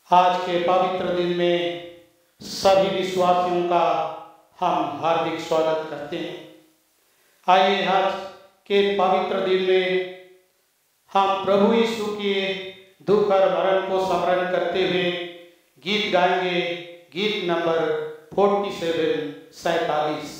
आज के पवित्र दिन में सभी विश्वासियों का हम हार्दिक स्वागत करते हैं। आइए आज के पवित्र दिन में हम प्रभु यीशु के दुख और मरण को स्मरण करते हुए गीत गाएंगे। गीत नंबर 47।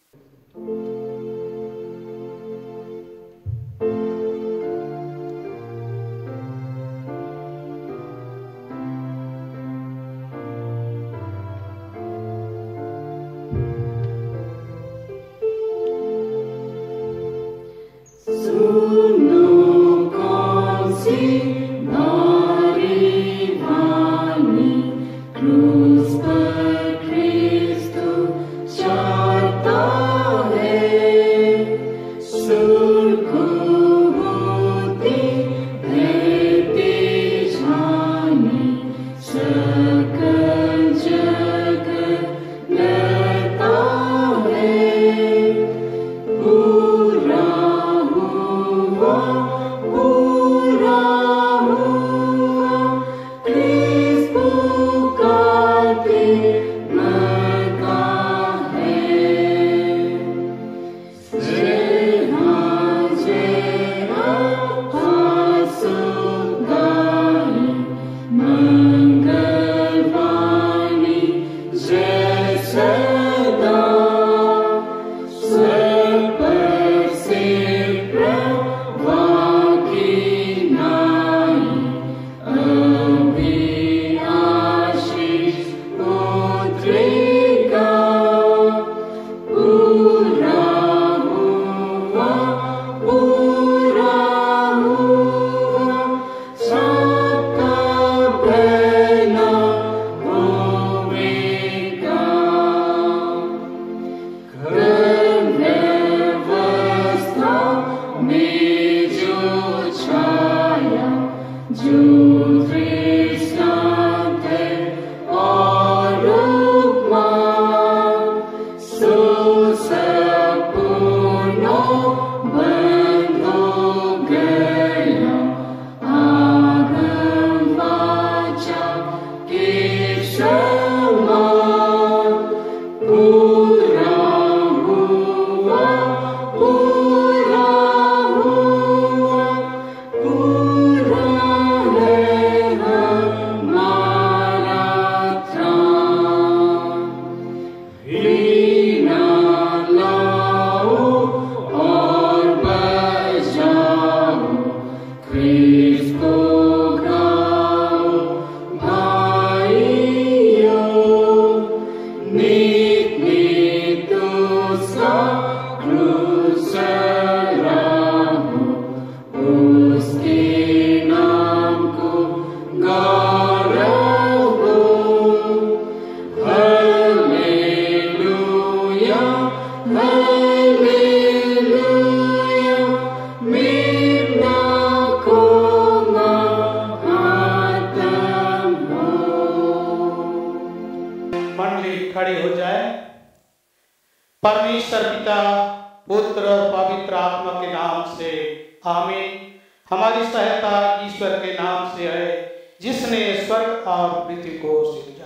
परमेश्वर पिता, पुत्र और पवित्र आत्मा के नाम से आमीन। हमारी सहायता ईश्वर के नाम से है जिसने स्वर्ग और पृथ्वी को सृजा।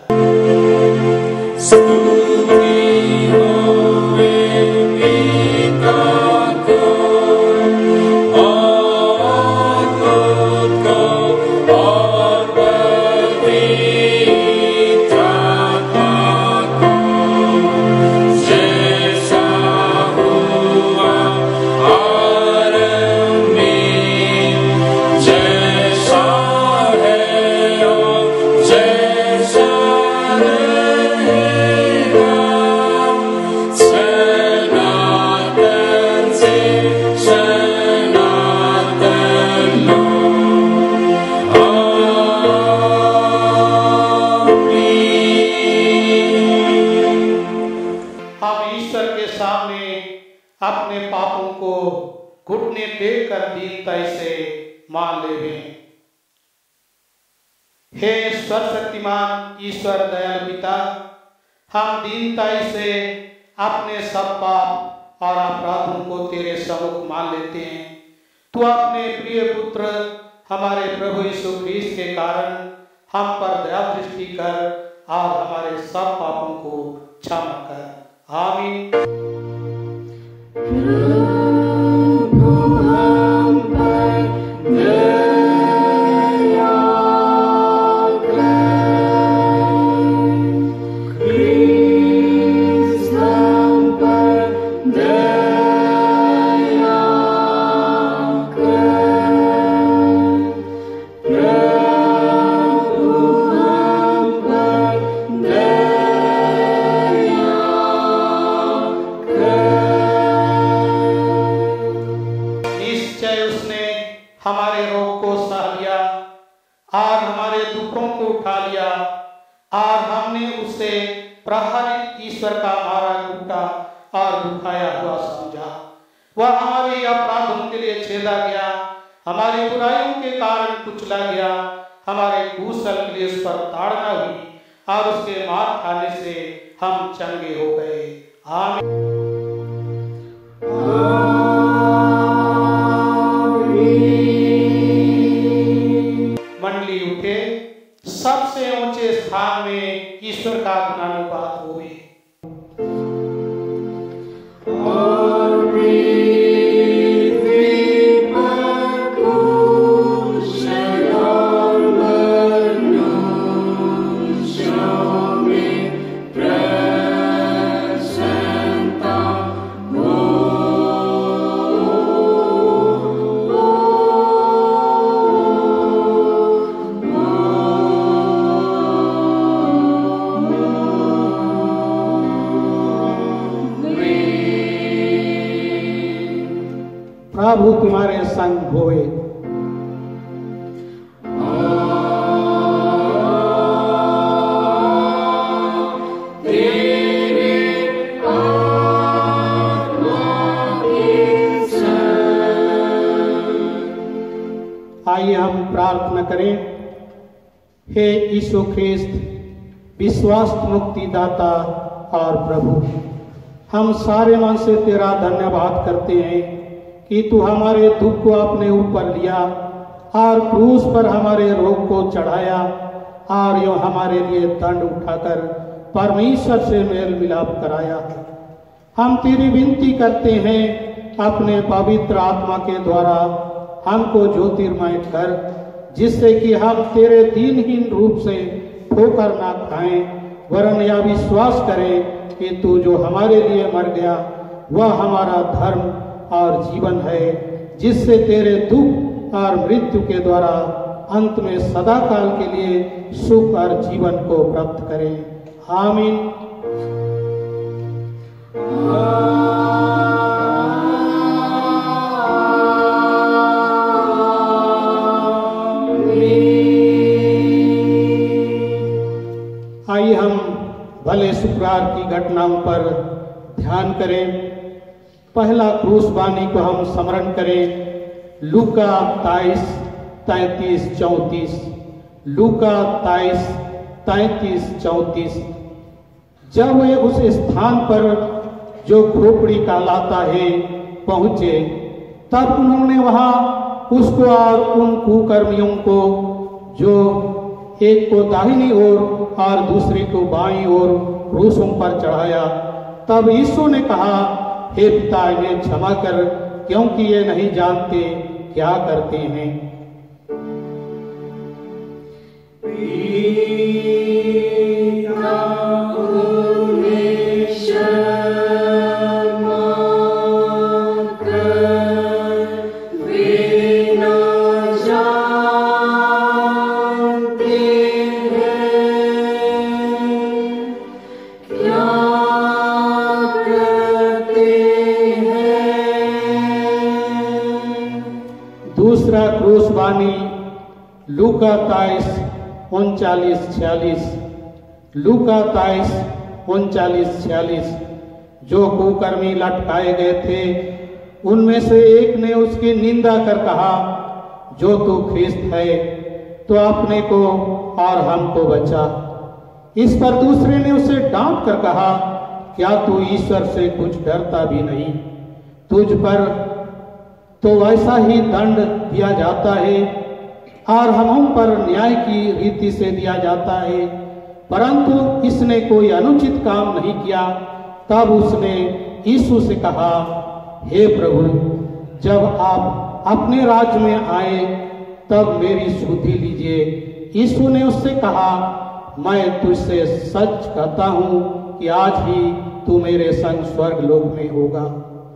अपने पापों को घुटने टेककर दीनता से मान लेवे। हे सर्वशक्तिमान ईश्वर दयालु पिता, हम दीनता से अपने सब पाप और अपराधों को तेरे सम्मुख मान लेते हैं। तू अपने प्रिय पुत्र हमारे प्रभु यीशु ख्रीस्त के कारण हम पर दया दृष्टि कर और हमारे सब पापों को क्षमा कर। आमीन। हमारी बुराइयों के कारण कुचला गया, हमारे कुशल के लिए उस पर ताड़ना हुई और उसके मार खाने से हम चंगे हो गए। आमीन। मंडली उठे, सबसे ऊंचे स्थान में ईश्वर का गुणानुवाद हुए। प्रभु तुम्हारे संग होए। आइए हम प्रार्थना करें। हे यीशु ख्रिस्त, विश्वास मुक्ति दाता और प्रभु, हम सारे मन से तेरा धन्यवाद करते हैं कि तू हमारे दुख को अपने ऊपर लिया और क्रूस पर हमारे रोग को चढ़ाया और यो हमारे लिए दंड उठाकर परमेश्वर से मेल मिलाप कराया। हम तेरी विनती करते हैं, अपने पवित्र आत्मा के द्वारा हमको ज्योतिर्मय कर, जिससे कि हम तेरे दीनहीन रूप से ठोकर ना खाएं, वरन यह विश्वास करें कि तू जो हमारे लिए मर गया वह हमारा धर्म और जीवन है, जिससे तेरे दुख और मृत्यु के द्वारा अंत में सदा काल के लिए सुख और जीवन को प्राप्त करें। आमीन। आइए हम भले शुक्रवार की घटनाओं पर ध्यान करें। पहला क्रूस वाणी को हम स्मरण करें। लूका 23:33-34। लूका 23:33-34। जब वे उस स्थान पर जो खोपड़ी का लाता है पहुंचे, तब उन्होंने वहां उसको और उन कुकर्मियों को, जो एक को दाहिनी ओर और दूसरे को बाईं ओर क्रूसों पर चढ़ाया। तब यीशु ने कहा, हे पिता, इन्हें क्षमा कर, क्योंकि ये नहीं जानते क्या करते हैं। दूसरा क्रूस वाणी लूका 23:39-46। लूका 23:39-46। जो कुकर्मी लटकाए गए थे, उनमें से एक ने उसकी निंदा कर कहा, जो तू ख्रिस्त है तो अपने को और हमको बचा। इस पर दूसरे ने उसे डांट कर कहा, क्या तू ईश्वर से कुछ डरता भी नहीं? तुझ पर तो वैसा ही दंड दिया जाता है। और हम पर न्याय की रीति से दिया जाता है, परंतु इसने कोई अनुचित काम नहीं किया। तब उसने यीशु से कहा, हे प्रभु, जब आप अपने राज्य में आए तब मेरी सुधि लीजिए। यीशु ने उससे कहा, मैं तुझसे सच कहता हूं कि आज ही तू मेरे संग स्वर्ग लोक में होगा।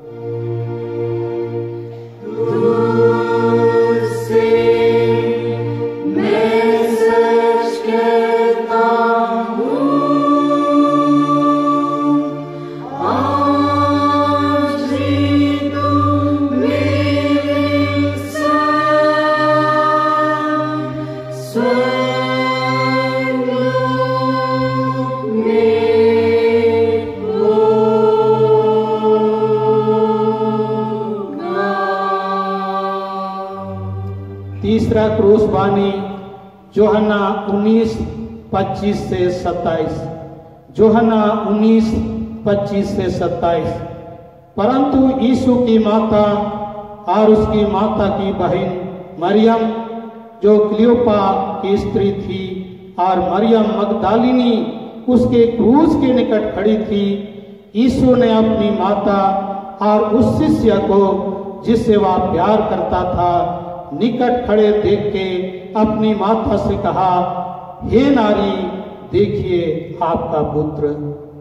तीसरा क्रूस बानी जोहन्ना 19:25 से 27। जोहन्ना 19:25 से 27। परंतु यीशु की माता और उसकी माता की बहन मरियम, जो क्लियोपा की स्त्री थी, और मरियम मगदलिनी उसके क्रूस के निकट खड़ी थी। यीशु ने अपनी माता और उस शिष्य को जिससे वह प्यार करता था निकट खड़े देख के अपनी माता से कहा, हे नारी, देखिए आपका पुत्र।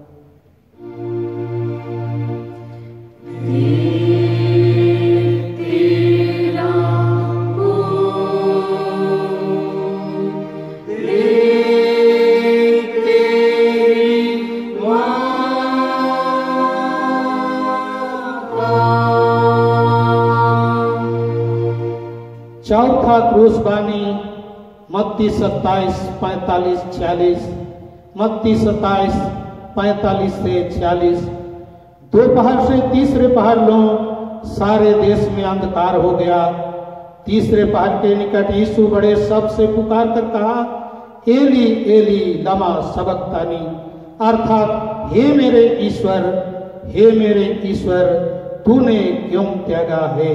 चौथा क्रूस बानी मत्ती 27:45-46। मत्ती 27:45 से 46। दोपहर से तीसरे पहर लो सारे देश में अंधकार हो गया। तीसरे पहर के निकट यीशु बड़े शब्द से पुकार कर कहा, एली एली लमा सबक्तानी, अर्थात हे मेरे ईश्वर, हे मेरे ईश्वर, तूने क्यों त्यागा है।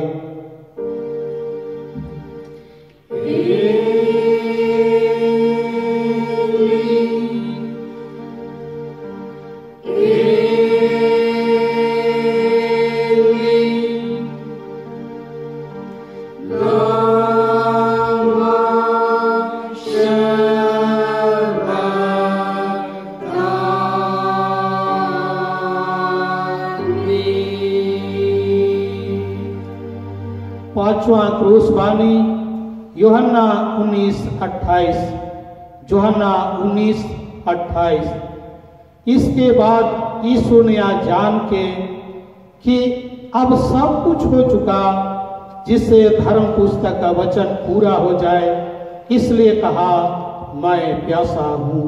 पांचवा क्रूस बानी यूहन्ना 19:28। यूहन्ना 19:28। इसके बाद यीशु ने यह जान के कि अब सब कुछ हो चुका, जिससे धर्म पुस्तक का वचन पूरा हो जाए, इसलिए कहा, मैं प्यासा हूं।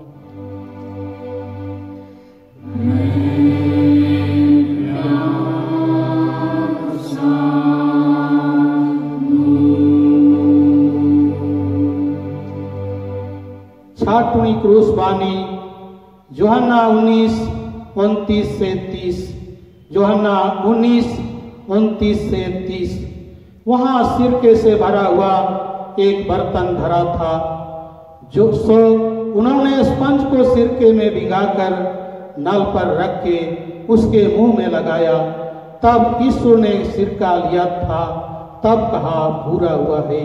छठवीं क्रूस बानी यूहन्ना 19:29 से 30। यूहन्ना 19:29 से 30। वहां सिरके से भरा हुआ एक बर्तन धरा था, जो उन्होंने स्पंज को सिरके में भिगाकर नल पर रख के उसके मुंह में लगाया। तब यीशु ने सिरका लिया था, तब कहा, पूरा हुआ है।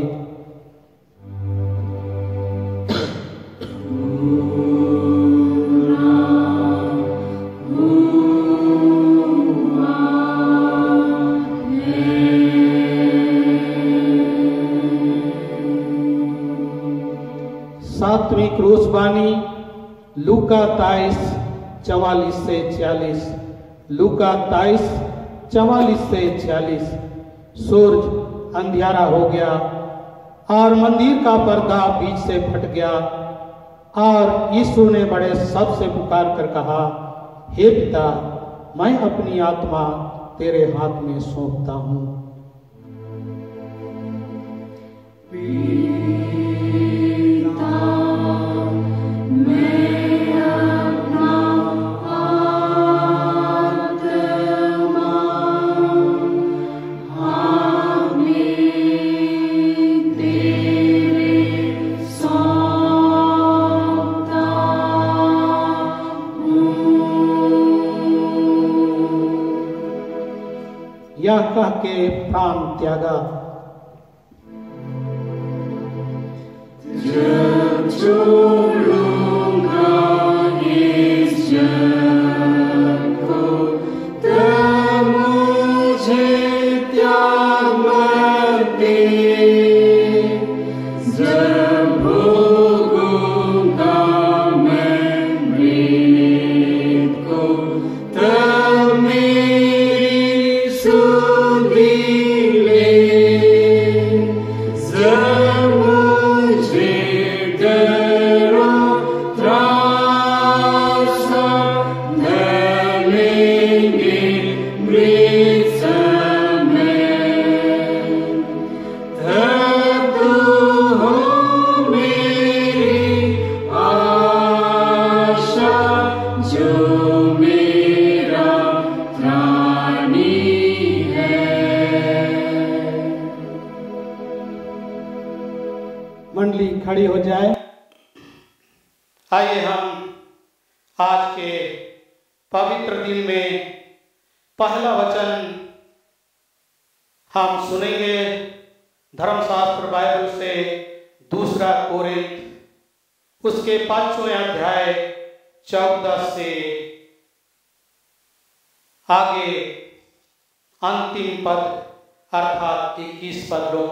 सातवीं क्रूस बानी लूका 23:44 से 46। लूका 23:44 से 46। सूरज अंधियारा हो गया और मंदिर का पर्दा बीच से फट गया, और यीशु ने बड़े शब्द से पुकार कर कहा, हे पिता, मैं अपनी आत्मा तेरे हाथ में सौंपता हूं। तेरे यह कह के प्राण त्यागा। जब छोड़ूंगा इस जग को, तब मुझे त्याग मत दे। जब भोगूंगा मैं मृत को, तब मेरी सुधि ले। जब मुझे डरो त्रास न लेंगे मृत समय, तब तू हो मेरी आशा, जो मेरा त्राणी है। मंडली खड़ी हो जाए। आइए हम आज के पवित्र दिन में पहला वचन हम सुनेंगे धर्मशास्त्र बाइबल से दूसरा कोरिन्थ उसके 5वें अध्याय 14 से आगे अंतिम पद अर्थात 21 पद लो।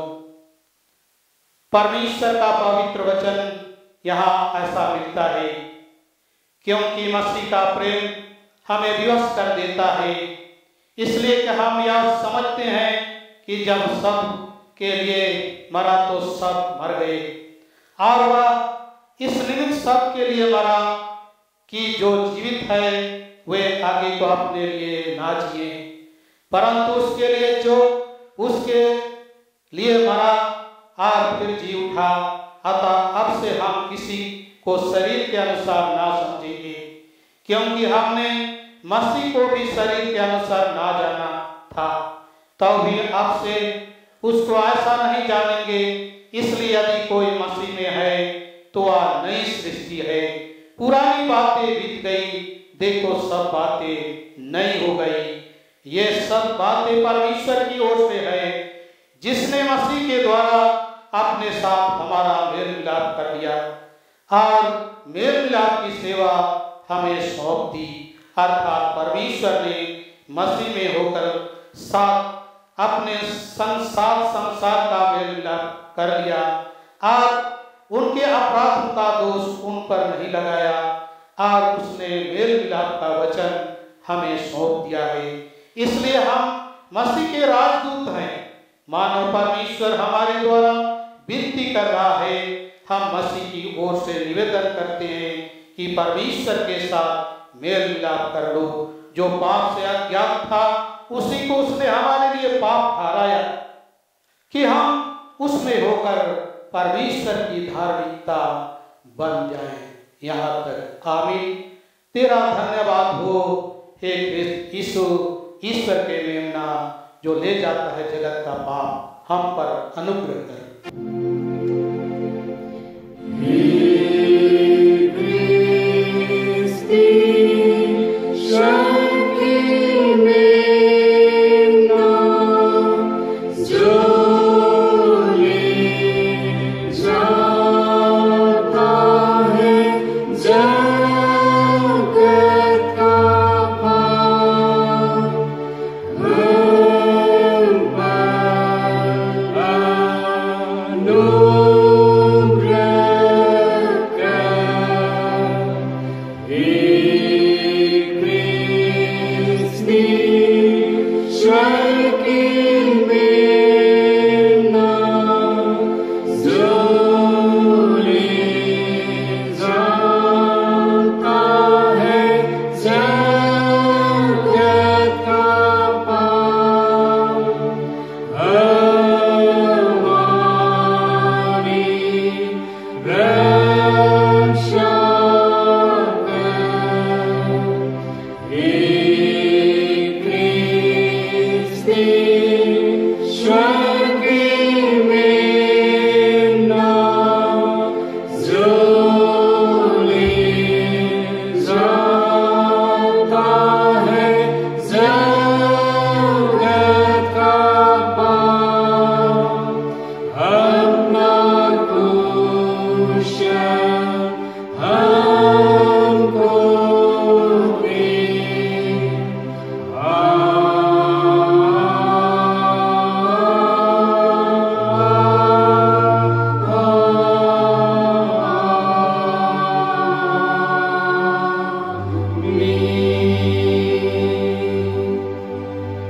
परमेश्वर का पवित्र वचन यहाँ ऐसा मिलता है, क्योंकि मसीह का प्रेम हमें विवश कर देता है, इसलिए कि हम यह समझते हैं कि जब सब के लिए मरा तो सब मर गए, और वह इस निमित्त सब के लिए मरा कि जो जीवित है वे आगे को अपने लिए ना जिए, परंतु उसके लिए जो उसके लिए मरा और फिर जी उठा। अतः अब से हम किसी को शरीर के अनुसार ना समझेंगे, क्योंकि हमने मसीह को भी शरीर के अनुसार ना जाना था, तो भी अब से उसको ऐसा नहीं जानेंगे। इसलिए यदि कोई मसीह में है तो वह नई सृष्टि है, पुरानी बातें बीत गई, देखो सब बातें नई हो गई। ये सब बातें परमेश्वर की ओर से है, जिसने मसीह के द्वारा अपने साथ हमारा मेल मिलाप कर लिया और मेल मिलाप की सेवा हमें सौंप दी। अर्थात परमेश्वर ने मसीह में होकर साथ अपने संसार का मेल मिलाप कर लिया और उनके अपराधों का दोष उन पर नहीं लगाया, और उसने मेल मिलाप का वचन हमें सौंप दिया है। इसलिए हम मसीह के राजदूत हैं। मानव परमेश्वर हमारे द्वारा विनती कर रहा है। हम मसीह की ओर से निवेदन करते हैं कि परमेश्वर के साथ मेल मिलाप कर लो। जो पाप से अज्ञात था उसी को उसने हमारे लिए पाप ठहराया कि हम उसमें होकर परमेश्वर की धार्मिकता बन जाएं। यहाँ तक आमीन। तेरा धन्यवाद हो हे ख्रिस्त यीशु, ईश्वर के मेमना जो ले जाता है जगत का पाप, हम पर अनुग्रह कर।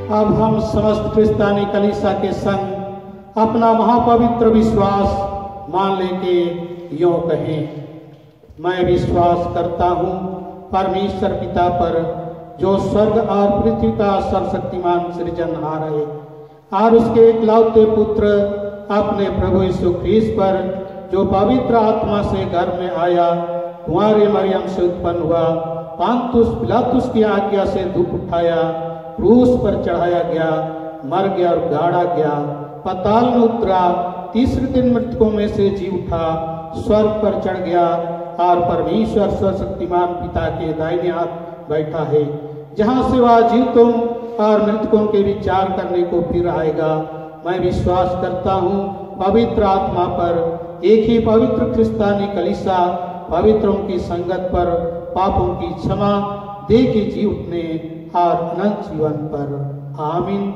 अब हम समस्त क्रिस्तानी कलीसिया के संग अपना महापवित्र विश्वास मान लेके यूं कहें, मैं विश्वास करता हूँ परमेश्वर पिता पर, जो स्वर्ग और पृथ्वी का सर्वशक्तिमान सृजनहार है, और उसके एकलौते पुत्र अपने प्रभु यीशु ख्रीस्त पर, जो पवित्र आत्मा से गर्भ में आया, कुंवारी मरियम से उत्पन्न हुआ, पांतुस पिलातुस की आज्ञा से दुख उठाया, क्रूस पर चढ़ाया गया, मर गया और गाड़ा गया, पाताल में उतरा, तीसरे दिन मृतकों में से जी उठा, स्वर्ग पर चढ़ गया और परमेश्वर सर्वशक्तिमान पिता के दाहिने हाथ बैठा है, जहाँ से वह जीवितों और मृतकों के विचार करने को फिर आएगा। मैं विश्वास करता हूँ पवित्र आत्मा पर, एक ही पवित्र क्रिस्तानी कलीसिया, पवित्रों की संगत पर, पापों की क्षमा, देह के जी उठने और अनंत जीवन पर। आमीन।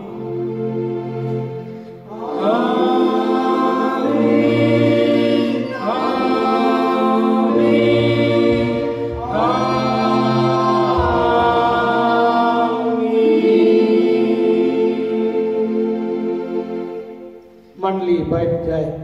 मंडली बैठ जाए।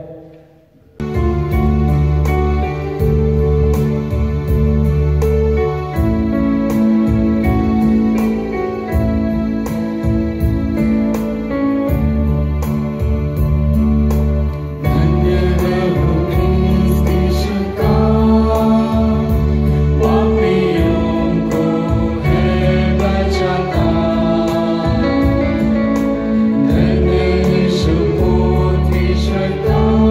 धन्य है सुपोत्र ईश्वर का।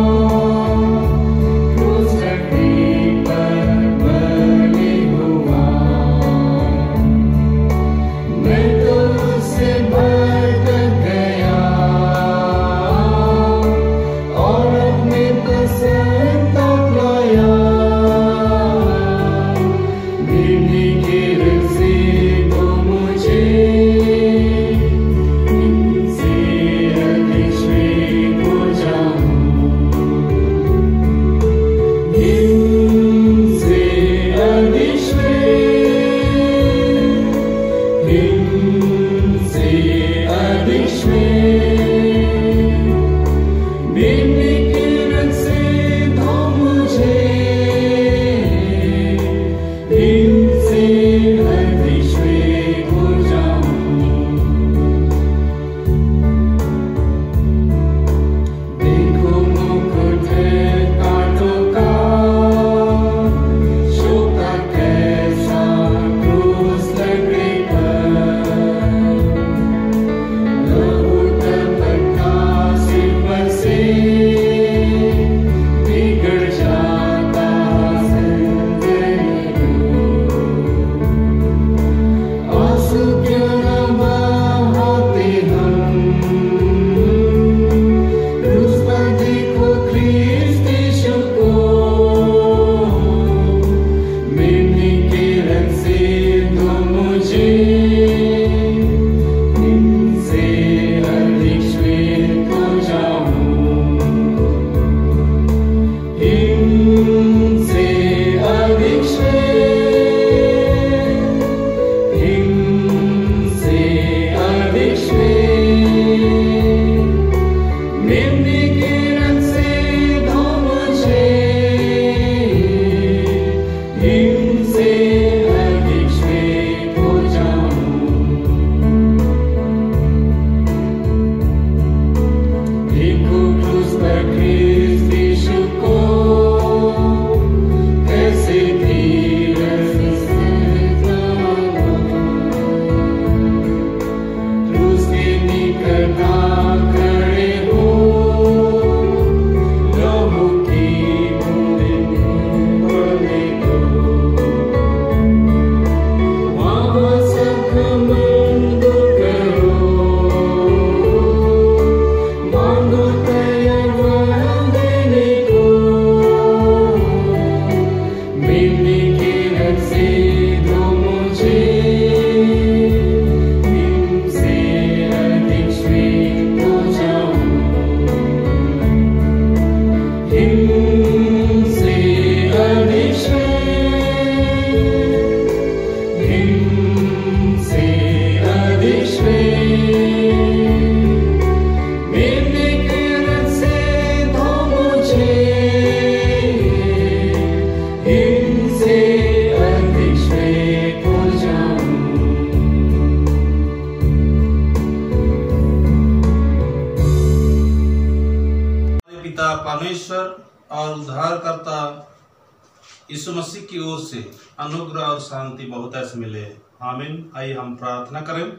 परमेश्वर और उद्धारकर्ता यीशु मसीह की ओर से अनुग्रह और शांति बहुत ऐसे मिले। आमीन। आइए हम प्रार्थना करें।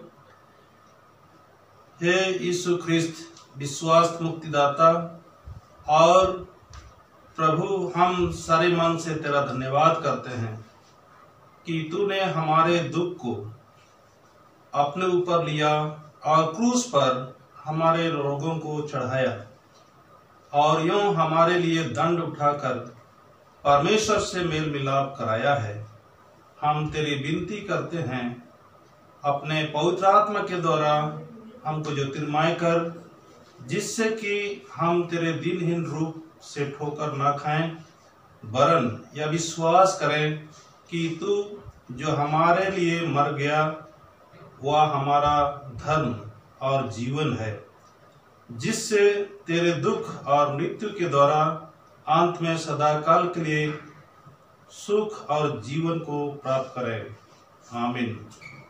हे यीशु ख्रिस्त विश्वास मुक्तिदाता और प्रभु, हम सारे मन से तेरा धन्यवाद करते हैं कि तूने हमारे दुख को अपने ऊपर लिया और क्रूस पर हमारे रोगों को चढ़ाया और यूं हमारे लिए दंड उठाकर परमेश्वर से मेल मिलाप कराया है। हम तेरी विनती करते हैं, अपने पवित्र आत्मा के द्वारा हमको ज्योतिर्मय कर, जिससे कि हम तेरे दिनहीन रूप से ठोकर ना खाएं, वरन यह विश्वास करें कि तू जो हमारे लिए मर गया वह हमारा धर्म और जीवन है, जिससे तेरे दुख और मृत्यु के द्वारा अंत में सदाकाल के लिए सुख और जीवन को प्राप्त करें। आमीन।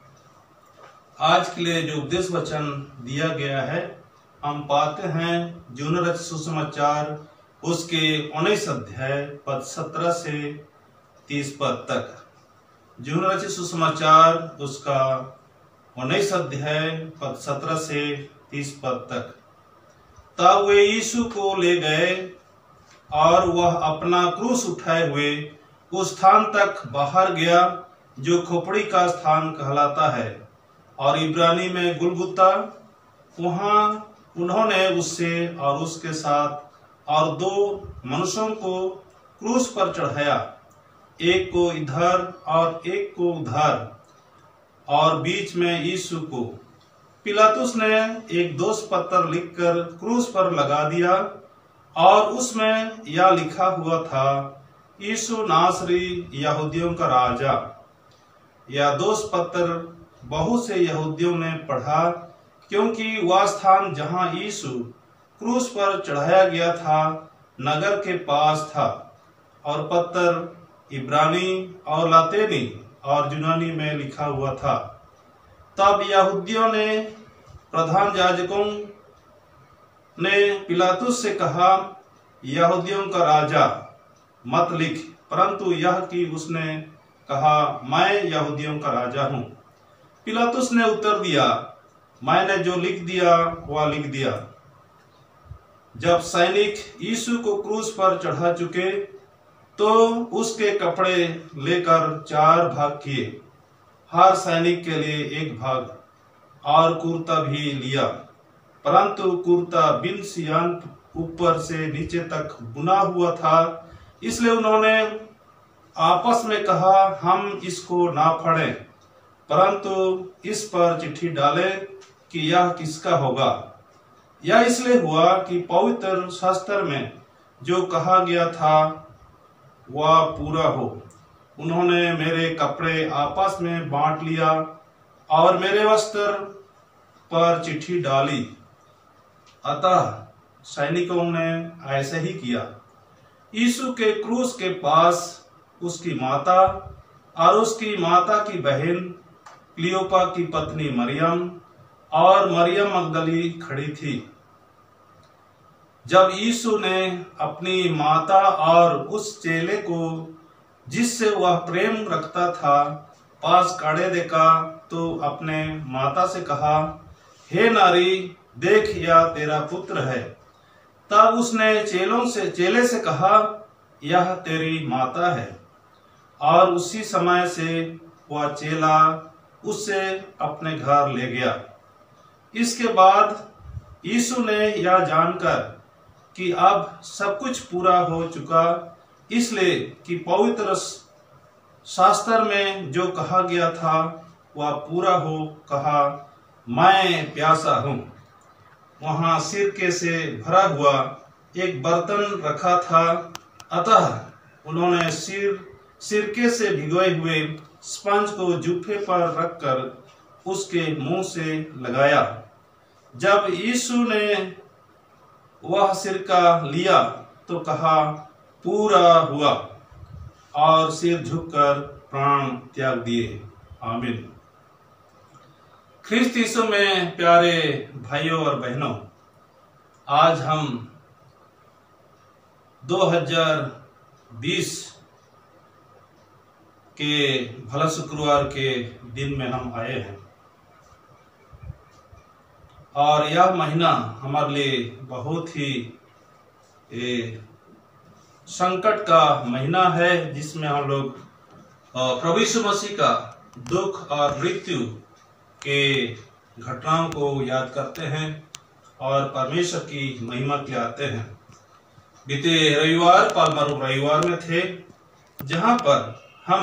आज के लिए जो उपदेश वचन दिया गया है, हम पाते हैं यूहन्ना रचित सुसमाचार उसके 19 अध्याय पद 17 से 30 पद तक। यूहन्ना रचित सुसमाचार उसका 19 अध्याय पद 17 से 30 पद तक। तब वे यीशु को ले गए और वह अपना क्रूस उठाए हुए उस स्थान तक बाहर गया जो खोपड़ी का स्थान कहलाता है और इब्रानी में गुलगुता। वहां उन्होंने उससे और उसके साथ और 2 मनुष्यों को क्रूस पर चढ़ाया, एक को इधर और एक को उधर, और बीच में यीशु को। पिलातुस ने एक दोष पत्र लिखकर क्रूस पर लगा दिया और उसमें यह लिखा हुआ था, यीशु नासरी यहूदियों का राजा। यह दोष पत्र बहुत से यहूदियों ने पढ़ा, क्योंकि वह स्थान जहां यीशु क्रूस पर चढ़ाया गया था नगर के पास था और पत्र इब्रानी और लातीनी और यूनानी में लिखा हुआ था। तब यहूदियों ने प्रधान याजकों ने पिलातुस से कहा, यहूदियों का राजा मत लिख, परंतु यह कि उसने कहा, मैं यहूदियों का राजा हूं। पिलातुस ने उत्तर दिया, मैंने जो लिख दिया वह लिख दिया। जब सैनिक यीशु को क्रूस पर चढ़ा चुके तो उसके कपड़े लेकर 4 भाग किए, हर सैनिक के लिए 1 भाग, और कुर्ता भी लिया, परंतु कुर्ता बिन सियान ऊपर से नीचे तक बुना हुआ था। इसलिए उन्होंने आपस में कहा, हम इसको ना फाड़ें, परंतु इस पर चिट्ठी डालें कि यह किसका होगा। यह इसलिए हुआ कि पवित्र शास्त्र में जो कहा गया था वह पूरा हो। उन्होंने मेरे कपड़े आपस में बांट लिया और मेरे वस्त्र पर चिट्ठी डाली। अतः सैनिकों ने ऐसे ही किया। यीशु के क्रूस के पास उसकी माता और उसकी माता की बहन क्लियोपा की पत्नी मरियम और मरियम मगदली खड़ी थी। जब यीशु ने अपनी माता और उस चेले को जिससे वह प्रेम रखता था पास खड़े देखा तो अपने माता से कहा, हे नारी, देख यह तेरा पुत्र है। तब उसने चेले से कहा, यह तेरी माता है। और उसी समय से वह चेला उससे अपने घर ले गया। इसके बाद यीशु ने यह जानकर कि अब सब कुछ पूरा हो चुका, इसलिए कि पवित्र शास्त्र में जो कहा गया था वह पूरा हो, कहा, मैं प्यासा हूं। वहां सिरके से भरा हुआ एक बर्तन रखा था, अतः उन्होंने सिरके से भिगोए हुए स्पंज को जूफे पर रखकर उसके मुंह से लगाया। जब यीशु ने वह सिरका लिया तो कहा, पूरा हुआ, और सिर झुककर प्राण त्याग दिए। आमीन। ख्रिस्त यीशु में प्यारे भाइयों और बहनों, आज हम 2020 के भला शुक्रवार के दिन में हम आए हैं और यह महीना हमारे लिए बहुत ही संकट का महीना है, जिसमें हम लोग प्रभु यीशु मसीह का दुख और मृत्यु के घटनाओं को याद करते हैं और परमेश्वर की महिमा के लिए आते हैं। बीते रविवार पालमर रविवार में थे, जहां पर हम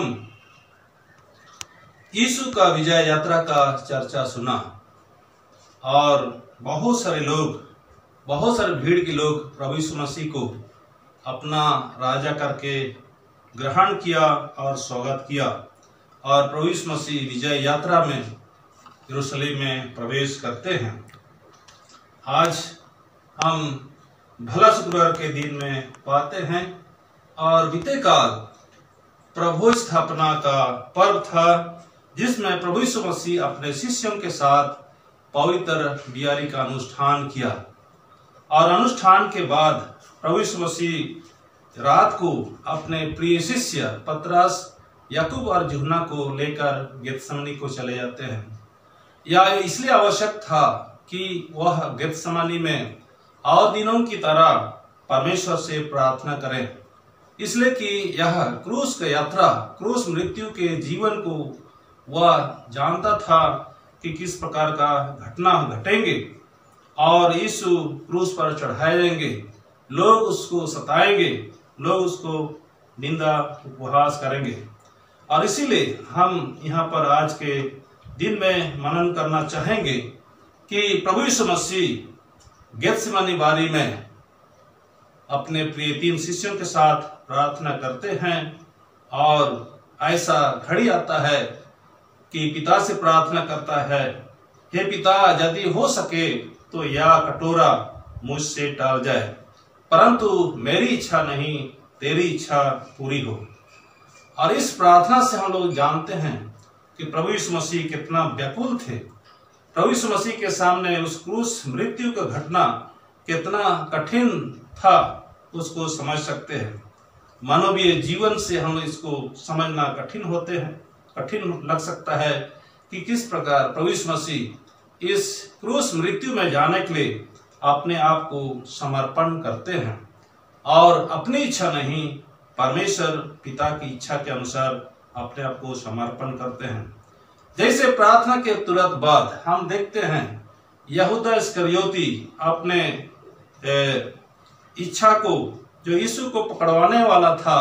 यीशु का विजय यात्रा का चर्चा सुना और बहुत सारे भीड़ के लोग प्रभु यीशु मसीह को अपना राजा करके ग्रहण किया और स्वागत किया और प्रभु यीशु मसीह विजय यात्रा में यरूशलेम में प्रवेश करते हैं। आज हम भला शुक्रवार के दिन में पाते हैं और बीते काल प्रभु स्थापना का पर्व था, जिसमें प्रभु यीशु मसीह अपने शिष्यों के साथ पवित्र बियारी का अनुष्ठान किया और अनुष्ठान के बाद प्रभु यीशु मसीह रात को अपने प्रिय शिष्य पतरस, याकूब और यूहन्ना को लेकर गेतसमनी को चले जाते हैं। यह इसलिए आवश्यक था कि वह गेतसमनी में और दिनों की तरह परमेश्वर से प्रार्थना करें, इसलिए कि यह क्रूस का यात्रा, क्रूस मृत्यु के जीवन को वह जानता था कि किस प्रकार का घटना घटेंगे और यीशु क्रूस पर चढ़ाए जाएंगे, लोग उसको सताएंगे, लोग उसको निंदा उपहास करेंगे। और इसीलिए हम यहाँ पर आज के दिन में मनन करना चाहेंगे कि प्रभु यीशु मसीह गेतसेमनी बारी में अपने प्रिय 3 शिष्यों के साथ प्रार्थना करते हैं और ऐसा घड़ी आता है कि पिता से प्रार्थना करता है, हे पिता, यदि हो सके तो यह कटोरा मुझसे टल जाए, परंतु मेरी इच्छा नहीं तेरी इच्छा पूरी हो। और इस प्रार्थना से हम लोग जानते हैं कि प्रभु यीशु मसीह कितना व्याकुल थे। प्रभु यीशु मसीह के सामने उस क्रूस मृत्यु का घटना कितना कठिन था, उसको समझ सकते हैं। मानवीय जीवन से हम इसको समझना कठिन लग सकता है कि किस प्रकार प्रभु यीशु मसीह इस क्रूस मृत्यु में जाने के लिए अपने आप को समर्पण करते हैं और अपनी इच्छा नहीं, परमेश्वर पिता की इच्छा के अनुसार अपने आप को समर्पण करते हैं। जैसे प्रार्थना के तुरंत बाद हम देखते हैं यहूदा इस्करियोती अपने इच्छा को, जो यीशु को पकड़वाने वाला था,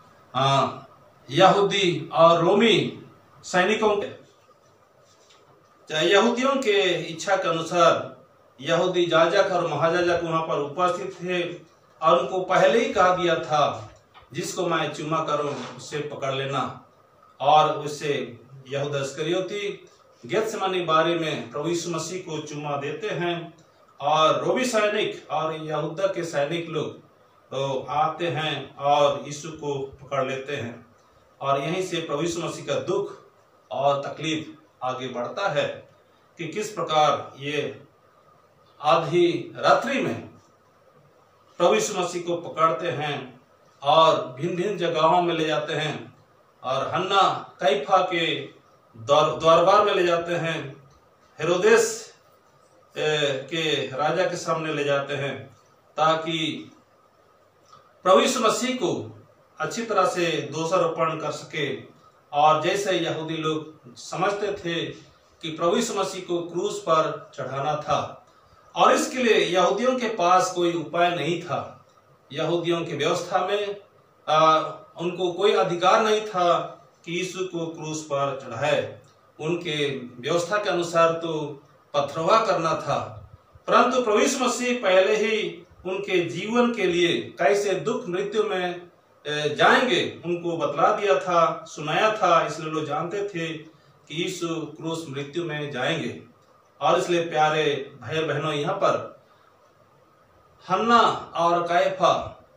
यहूदी और रोमी सैनिकों के, यहूदियों के इच्छा के अनुसार यहूदी याजक और महायाजक वहां पर उपस्थित थे और उनको पहले ही कहा दिया था, जिसको मैं चुमा करूं उससे पकड़ लेना। और उससे यहूदा इस्करियोती गेतसेमनी बारी में प्रभु यीशु मसीह को चुमा देते हैं और रोमी सैनिक और यहूदा के सैनिक लोग तो आते हैं और यीशु को पकड़ लेते हैं और यहीं से प्रभु यीशु मसीह का दुख और तकलीफ आगे बढ़ता है कि किस प्रकार ये आधी रात्रि में प्रभु यीशु मसीह को पकड़ते हैं और भिन्न भिन्न जगहों में ले जाते हैं और हन्ना कैफा के दरबार में ले जाते हैं, हेरोदेस के राजा के सामने ले जाते हैं, ताकि प्रभु यीशु मसीह को अच्छी तरह से दोषारोपण कर सके। और जैसे यहूदी लोग समझते थे कि प्रभु यीशु मसीह को क्रूस पर चढ़ाना था और इसके लिए यहूदियों के पास कोई उपाय नहीं था। यहूदियों की व्यवस्था में उनको कोई अधिकार नहीं था कि यीशु को क्रूस पर चढ़ाए। उनके व्यवस्था के अनुसार तो पथरवा करना था, परंतु प्रभु यीशु मसीह पहले ही उनके जीवन के लिए कैसे दुख मृत्यु में जाएंगे उनको बतला दिया था, सुनाया था। इसलिए लोग जानते थे कि यीशु क्रूस मृत्यु में जाएंगे। और इसलिए प्यारे भाई बहनों, यहाँ पर हन्ना और कैफा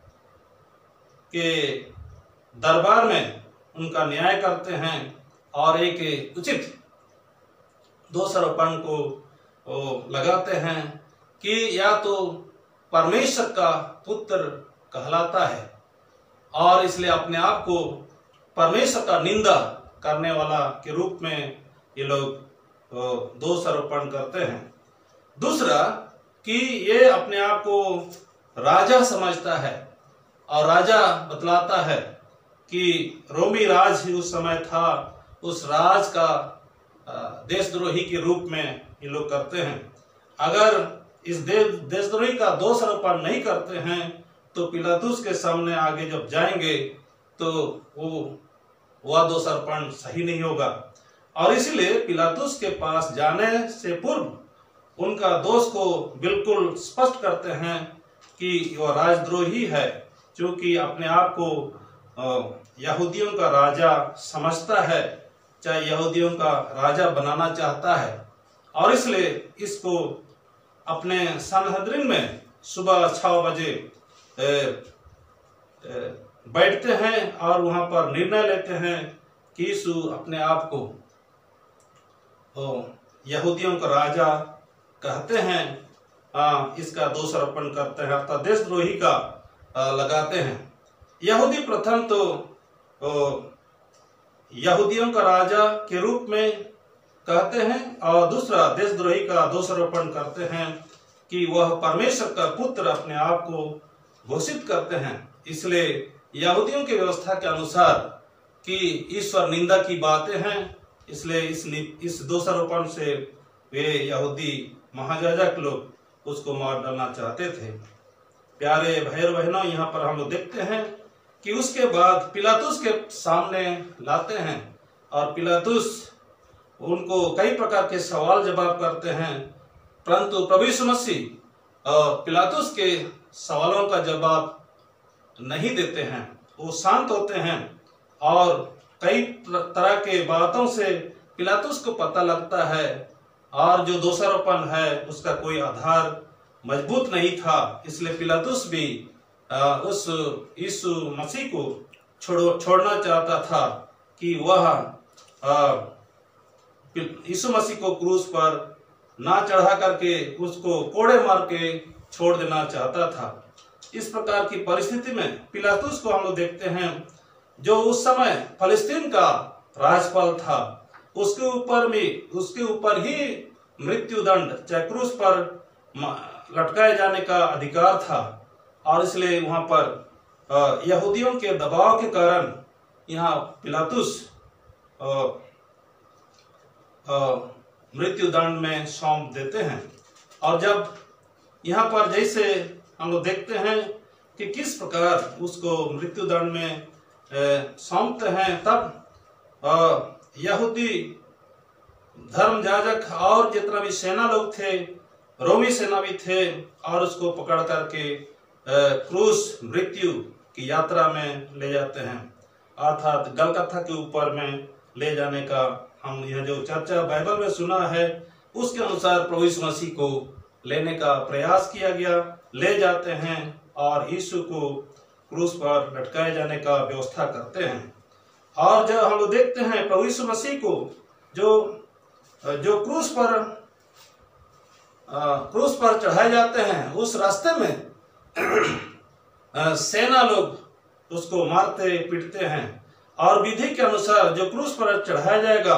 के दरबार में उनका न्याय करते हैं और एक उचित दोषारोपण को लगाते हैं कि या तो परमेश्वर का पुत्र कहलाता है और इसलिए अपने आप को परमेश्वर का निंदा करने वाला के रूप में ये लोग दोष आरोपण करते हैं। दूसरा कि ये अपने आप को राजा समझता है और राजा बतलाता है कि रोमी राज ही उस समय था, उस राज का देशद्रोही के रूप में ये लोग करते हैं। अगर इस देशद्रोही का दोष आरोपण नहीं करते हैं तो पिलातुस के सामने आगे जब जाएंगे तो वह दोष आरोपण सही नहीं होगा और इसलिए पिलातुस के पास जाने से पूर्व उनका दोष को बिल्कुल स्पष्ट करते हैं कि वह राजद्रोही है, क्योंकि अपने आप को यहूदियों का राजा समझता है, चाहे यहूदियों का राजा बनाना चाहता है और इसलिए इसको अपने सनहद्रिन में सुबह 6 बजे बैठते हैं और वहां पर निर्णय लेते हैं कि यीशु अपने आप को यहूदियों का राजा कहते हैं, इसका दोष आरोपण करते हैं अर्थात देशद्रोही का लगाते हैं। यहूदी प्रथम तो यहूदियों का राजा के रूप में कहते हैं और दूसरा देशद्रोही का दोषारोपण करते हैं कि वह परमेश्वर का पुत्र अपने आप को घोषित करते हैं। इसलिए यहूदियों की व्यवस्था के अनुसार कि ईश्वर निंदा की बातें हैं, इसलिए इस दोषारोपण से वे यहूदी महायाजक लोग उसको मार डालना चाहते थे। प्यारे भाई और बहनों, यहाँ पर हम लोग देखते हैं कि उसके बाद पिलातुस के सामने लाते हैं और पिलातुस उनको कई प्रकार के सवाल जवाब करते हैं, परंतु प्रभु यीशु मसीह पिलातुस के सवालों का जवाब नहीं देते हैं। वो शांत होते हैं और कई तरह के बातों से पिलातुस को पता लगता है और जो दोषारोपण है उसका कोई आधार मजबूत नहीं था, इसलिए पिलातुस भी उस यीशु मसीह को छोड़ना चाहता था कि वह यीशु मसीह को क्रूस पर ना चढ़ा करके उसको कोड़े मार के छोड़ देना चाहता था। इस प्रकार की परिस्थिति में पिलातुस को हम लोग देखते हैं जो उस समय फलस्तीन का राज्यपाल था, उसके ऊपर ही मृत्यु दंड चाहे क्रूस पर लटकाए जाने का अधिकार था और इसलिए वहां पर यहूदियों के दबाव के कारण यहाँ पिलातुस मृत्यु दंड में सौंप देते हैं। और जब यहाँ पर जैसे हम लोग देखते हैं कि किस प्रकार उसको मृत्यु दंड में सौंपते हैं, तब यहूदी धर्म याजक और जितना भी सेना लोग थे, रोमी सेना भी थे और उसको पकड़ करके क्रूस मृत्यु की यात्रा में ले जाते हैं, अर्थात गलगथा के ऊपर में ले जाने का हम यह जो चर्चा बाइबल में सुना है उसके अनुसार प्रभु यीशु मसीह को लेने का प्रयास किया गया। ले जाते हैं और यीशु को क्रूस पर लटकाए जाने का व्यवस्था करते हैं। और जब हम लोग देखते हैं प्रभु यीशु मसीह को जो क्रूस पर चढ़ाए जाते हैं, उस रास्ते में सेना लोग उसको मारते पीटते हैं और विधि के अनुसार जो क्रूस पर चढ़ाया जाएगा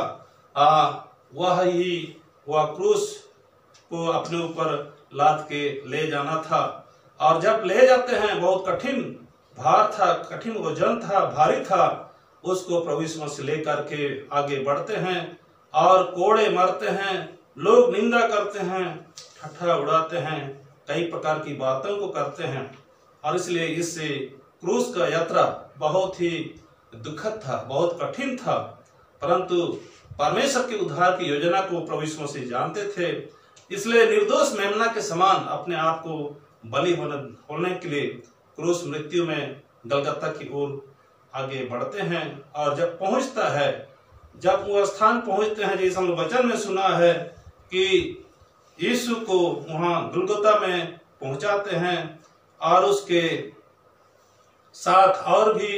वह क्रूस को अपने ऊपर लाद के ले जाना था। और जब ले जाते हैं बहुत कठिन भार था, कठिन वजन था, भारी था, उसको प्रभु यीशु मसीह ले करके आगे बढ़ते हैं और कोड़े मारते हैं, लोग निंदा करते हैं, ठट्ठा उड़ाते हैं, कई प्रकार की बातों को करते हैं और इसलिए इससे क्रूस का यात्रा बहुत ही दुखद था, बहुत कठिन था, परंतु परमेश्वर के उद्धार की योजना को प्रभु यीशु मसीह जानते थे, इसलिए निर्दोष मेमना के समान अपने आप को बलि होने के लिए क्रूस मृत्यु में गलगथा की ओर आगे बढ़ते हैं। और जब वो स्थान पहुंचते हैं, जैसे हम वचन में सुना है कि यीशु को वहां गुलगुता में पहुंचाते हैं और उसके साथ और भी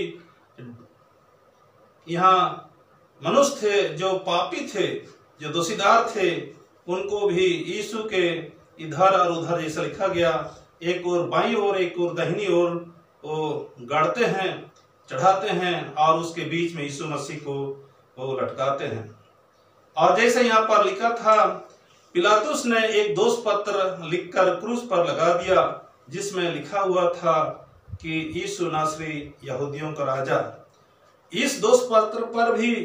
यहाँ मनुष्य थे जो पापी थे, जो दोषीदार थे, उनको भी यीशु के इधर और उधर जैसा लिखा गया, एक और बाईं ओर एक और दाहिनी ओर वो गाड़ते हैं, चढ़ाते हैं और उसके बीच में यीशु मसीह को वो लटकाते हैं। और जैसे यहाँ पर लिखा था, पिलातुस ने एक दोष पत्र लिखकर क्रूस पर लगा दिया जिसमें लिखा हुआ था कि यीशु नासरी यहूदियों का राजा। इस दोष पत्र पर भी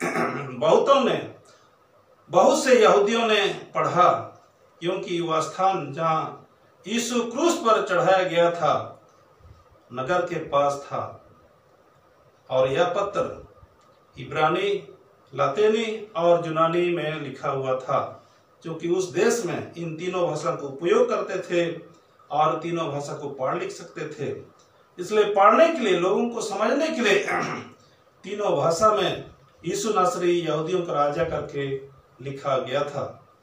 बहुत से यहूदियों ने पढ़ा, क्योंकि वह स्थान जहाँ यीशु क्रूस पर चढ़ाया गया था नगर के पास था। और यह पत्र इब्रानी, लातीनी और यूनानी में लिखा हुआ था, क्योंकि उस देश में इन तीनों भाषा को उपयोग करते थे और तीनों भाषा को पढ़ लिख सकते थे। इसलिए पढ़ने के लिए, लोगों को समझने के लिए तीनों भाषा में यीशु नासरी यहूदियों का राजा करके लिखा गया था।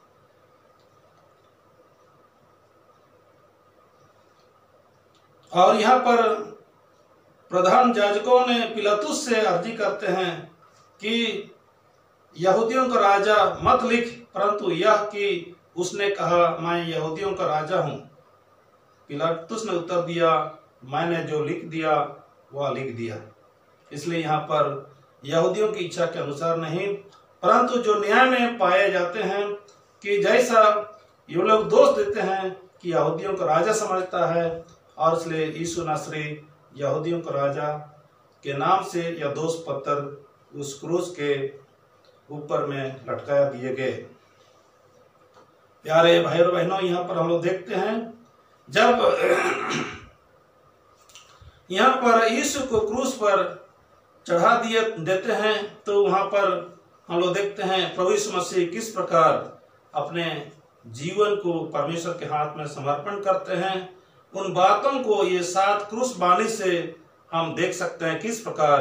और यहाँ पर प्रधान याजकों ने पिलातुस से अर्जी करते हैं कि यहूदियों का राजा मत लिख, परंतु यह कि उसने कहा मैं यहूदियों का राजा हूं। पिलातुस ने उत्तर दिया, मैंने जो लिख दिया वह लिख दिया। इसलिए यहाँ पर यहूदियों की इच्छा के अनुसार नहीं, परंतु जो न्याय में पाए जाते हैं कि जैसा ये लोग दोष देते हैं कि यहूदियों का राजा समझता है, और इसलिए यीशु नासरी यहूदियों का राजा के नाम से यह दोष पत्र उस क्रूस के ऊपर में लटकाया दिए गए। प्यारे भाई और बहनों, यहाँ पर हम लोग देखते हैं जब यहाँ पर यीशु को क्रूस पर चढ़ा देते हैं, तो वहां पर हम लोग देखते हैं प्रभु यीशु मसीह किस प्रकार अपने जीवन को परमेश्वर के हाथ में समर्पण करते हैं। उन बातों को ये 7 क्रूस बानी से हम देख सकते हैं, किस प्रकार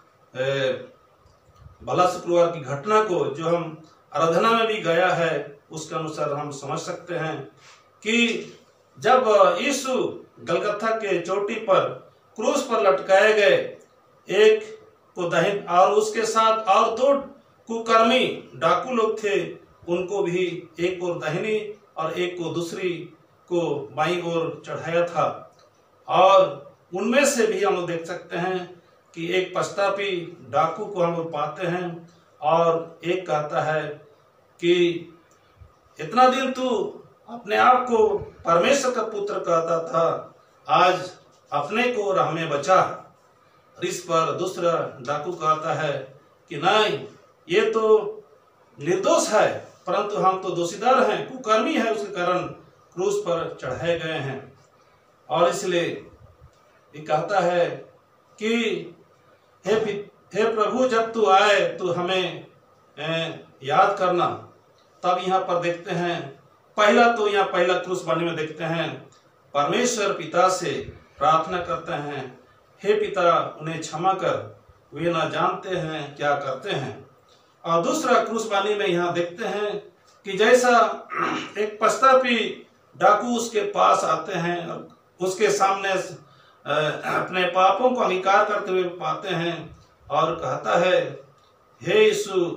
भला शुक्रवार की घटना को जो हम आराधना में भी गया है उसके अनुसार हम समझ सकते हैं कि जब यीशु गलगथा के चोटी पर क्रूस पर लटकाए गए, एक को दाहिनी और उसके साथ और 2 कुकर्मी डाकू लोग थे, उनको भी एक को दाहिनी और एक को दूसरी को बाईं ओर चढ़ाया था। और उनमें से भी हम लोग देख सकते हैं कि एक पश्चातापी डाकू को हम लोग पाते हैं, और एक कहता है कि इतना दिन तू अपने आप को परमेश्वर का पुत्र कहता था, आज अपने को राह में बचा। इस पर दूसरा डाकू कहता है कि नहीं, ये तो निर्दोष है, परंतु हम तो दोषीदार हैं, कुकर्मी है, उसके कारण क्रूस पर चढ़ाए गए हैं। और इसलिए ये कहता है कि हे प्रभु, जब तू आए तो हमें याद करना। तब यहाँ पर देखते हैं, पहला क्रूस बानी में देखते हैं, परमेश्वर पिता से प्रार्थना करते हैं, हे पिता उन्हें क्षमा कर, वे ना जानते हैं क्या करते हैं। और दूसरा क्रूस बानी में यहाँ देखते हैं कि जैसा एक पश्चातापी डाकू उसके पास आते हैं, उसके सामने अपने पापों को अंगीकार करते हुए पाते हैं और कहता है, हे यीशु,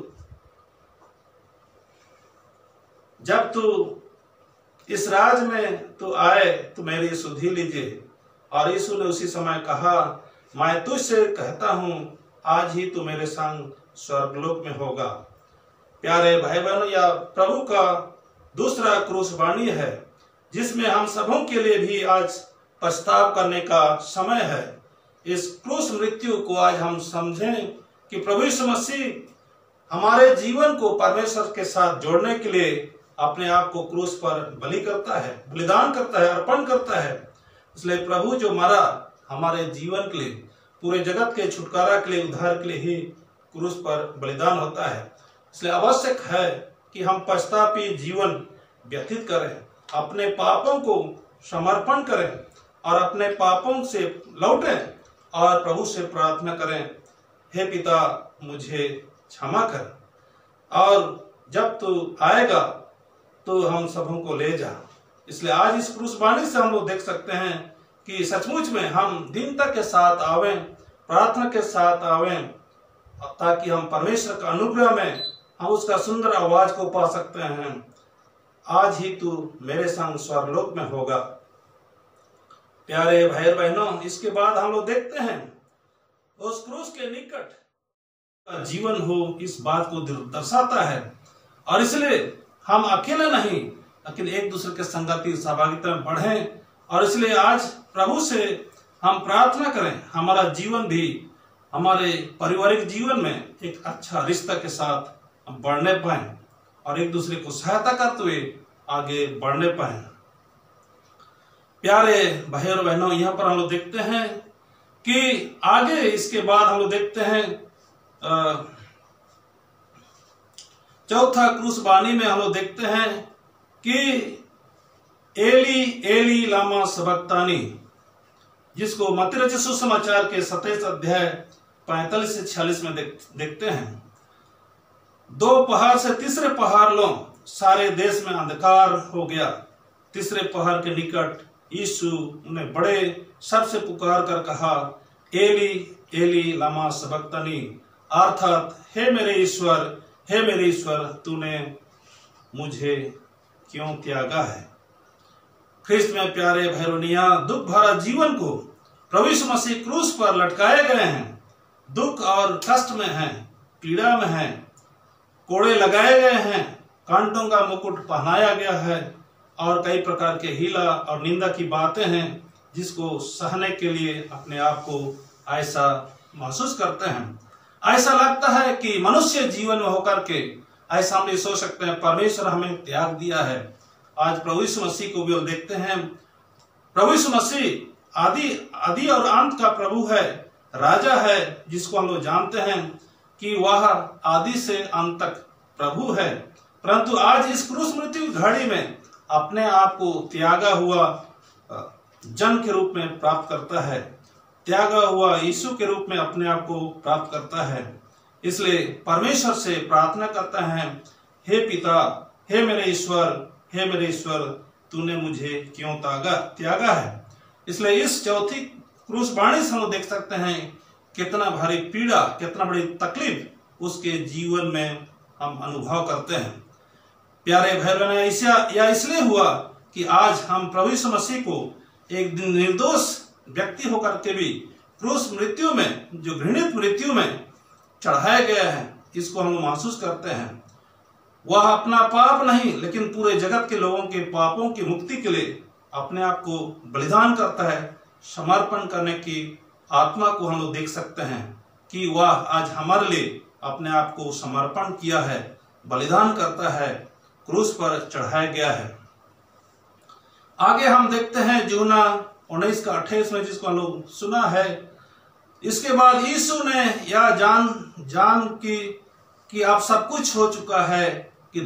जब तू इस राज में तू आए तो मेरी सुधि लीजिए। और यीशु ने उसी समय कहा, मैं तुझसे कहता हूं, आज ही तू मेरे संग स्वर्गलोक में होगा। प्यारे भाई बहनों, यह प्रभु का दूसरा क्रूस बानी है, जिसमें हम सबों के लिए भी आज पछताव करने का समय है। इस क्रूस मृत्यु को आज हम समझें कि प्रभु यीशु मसीह हमारे जीवन को परमेश्वर के साथ जोड़ने के लिए अपने आप को क्रूस पर बलि करता है, बलिदान करता है, अर्पण करता है। इसलिए प्रभु जो मरा हमारे जीवन के लिए, पूरे जगत के छुटकारा के लिए, उद्धार के लिए ही क्रूस पर बलिदान होता है। इसलिए आवश्यक है कि हम पश्चातापी जीवन व्यतीत करें, अपने पापों को समर्पण करें और अपने पापों से लौटें और प्रभु से प्रार्थना करें, हे पिता मुझे क्षमा कर, और जब तू आएगा तो हम सबों को ले जा। इसलिए आज इस क्रूस बानी से हम लोग देख सकते हैं कि सचमुच में हम दीनता के साथ आवें, प्रार्थना के साथ आवें, ताकि हम परमेश्वर का अनुग्रह में हम उसका सुंदर आवाज को पा सकते हैं, आज ही तू मेरे संग स्वर्गलोक में होगा। प्यारे भाई बहनों, इसके बाद हम लोग देखते हैं उस क्रूस के निकट जीवन हो, इस बात को दर्शाता है। और इसलिए हम अकेले नहीं, लेकिन एक दूसरे के संगति सहभागिता में बढ़ें। और इसलिए आज प्रभु से हम प्रार्थना करें, हमारा जीवन भी हमारे पारिवारिक जीवन में एक अच्छा रिश्ता के साथ हम बढ़ने पाए और एक दूसरे को सहायता करते हुए आगे बढ़ने पाए। प्यारे भाई और बहनों, यहाँ पर हम लोग देखते हैं कि आगे इसके बाद हम लोग देखते हैं चौथा क्रूस बानी में हम लोग देखते हैं कि एली एली लामा सबक्तानी, जिसको मत्ती रचित सुसमाचार के 27 अध्याय 45 से 46 में देखते हैं। 2 पहाड़ से तीसरे पहाड़ लो, सारे देश में अंधकार हो गया। तीसरे पहाड़ के निकट यीशु ने बड़े शब्द से पुकार कर कहा, एली एली लामा सबक्तानी, अर्थात हे मेरे ईश्वर, तूने मुझे क्यों त्यागा है। ख्रिस्त में प्यारे भैरवनिया, दुख भरा जीवन को प्रभु यीशु मसीह क्रूस पर लटकाए गए हैं। दुख और कष्ट में हैं, पीड़ा में हैं, कोड़े लगाए गए हैं, कांटों का मुकुट पहनाया गया है और कई प्रकार के हीला और निंदा की बातें हैं, जिसको सहने के लिए अपने आप को ऐसा महसूस करते हैं। ऐसा लगता है कि मनुष्य जीवन में होकर के ऐसा हम नहीं सोच सकते हैं, परमेश्वर हमें त्याग दिया है। आज प्रभु यीशु मसीह को भी देखते हैं। प्रभु यीशु मसीह आदि और अंत का प्रभु है, राजा है, जिसको हम लोग जानते हैं कि वह आदि से अंत तक प्रभु है। परंतु आज इस क्रूस मृत्यु घड़ी में अपने आप को त्यागा हुआ जन के रूप में प्राप्त करता है, त्यागा हुआ यीशु के रूप में अपने आप को प्राप्त करता है। इसलिए परमेश्वर से प्रार्थना करता है, हे पिता, हे मेरे ईश्वर, तूने मुझे क्यों त्यागा है। इसलिए इस चौथी क्रूस बाणी से हम देख सकते हैं कितना भारी पीड़ा, कितना बड़ी तकलीफ उसके जीवन में हम अनुभव करते हैं। प्यारे भाई बहनों, इसलिए हुआ कि आज हम प्रभु यीशु मसीह को एक दिन निर्दोष व्यक्ति होकर के भी क्रूस मृत्यु में, जो घृणित मृत्यु में चढ़ाया गया है, इसको हम महसूस करते हैं। वह अपना पाप नहीं, लेकिन पूरे जगत के लोगों के पापों की मुक्ति के लिए अपने आप को बलिदान करता है। समर्पण करने की आत्मा को हम लोग देख सकते हैं कि वह आज हमारे लिए अपने आप को समर्पण किया है, बलिदान करता है, क्रूस पर चढ़ाया गया है। आगे हम देखते हैं यूहन्ना 19:28 में, जिसको हम लोग सुना है। इसके बाद यीशु ने यह जान कि अब सब कुछ हो चुका है, कि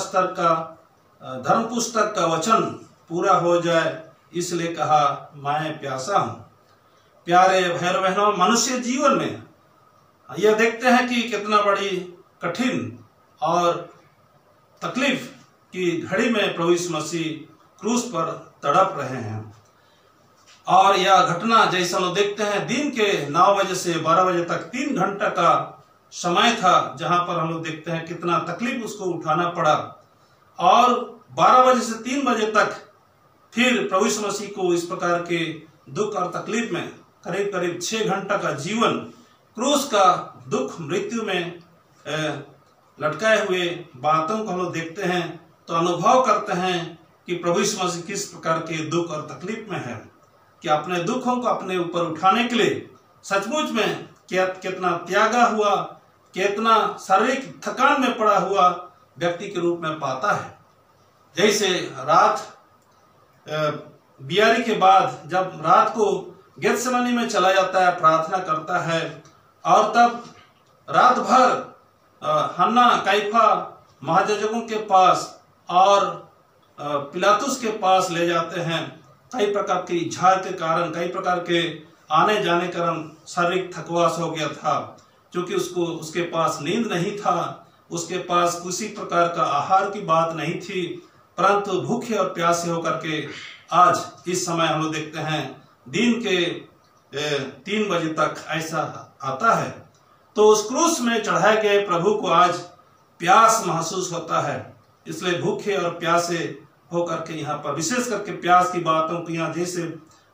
धर्म पुस्तक का वचन पूरा हो जाए, इसलिए कहा, मैं प्यासा हूं। प्यारे भाई बहनों, मनुष्य जीवन में यह देखते हैं कि कितना बड़ी कठिन और तकलीफ की घड़ी में प्रभु यीशु मसीह क्रूस पर तड़प रहे हैं। और यह घटना जैसा हम देखते हैं, दिन के 9 बजे से 12 बजे तक 3 घंटा का समय था, जहां पर हम लोग देखते हैं कितना तकलीफ उसको उठाना पड़ा। और 12 बजे से 3 बजे तक फिर प्रभु यीशु मसीह को इस प्रकार के दुख और तकलीफ में करीब 6 घंटा का जीवन क्रूस का दुख मृत्यु में लटकाए हुए बातों को हम लोग देखते हैं, तो अनुभव करते हैं कि प्रभु यीशु मसीह किस प्रकार के दुख और तकलीफ में है, कि अपने दुखों को अपने ऊपर उठाने के लिए सचमुच में कितना त्यागा हुआ, कितना शारीरिक थकान में पड़ा हुआ व्यक्ति के रूप में पाता है। जैसे रात बियारी के बाद जब रात को गेत्सेमनी में चला जाता है, प्रार्थना करता है, और तब रात भर हन्ना काइफा महायाजकों के पास और पिलातुस के पास ले जाते हैं। कई प्रकार की इच्छा के कारण, कई प्रकार के आने जाने के कारण शारीरिक थकवास हो गया था, क्योंकि उसके पास नींद नहीं था, उसके पास किसी प्रकार का आहार की बात नहीं थी, परंतु भूखे और प्यासे होकर के आज इस समय हम लोग देखते हैं दिन के 3 बजे तक ऐसा आता है। तो उस क्रूस में चढ़ाए गए प्रभु को आज प्यास महसूस होता है। इसलिए भूखे और प्यासे होकर के यहाँ पर विशेष करके प्यास की बातों को यहाँ जैसे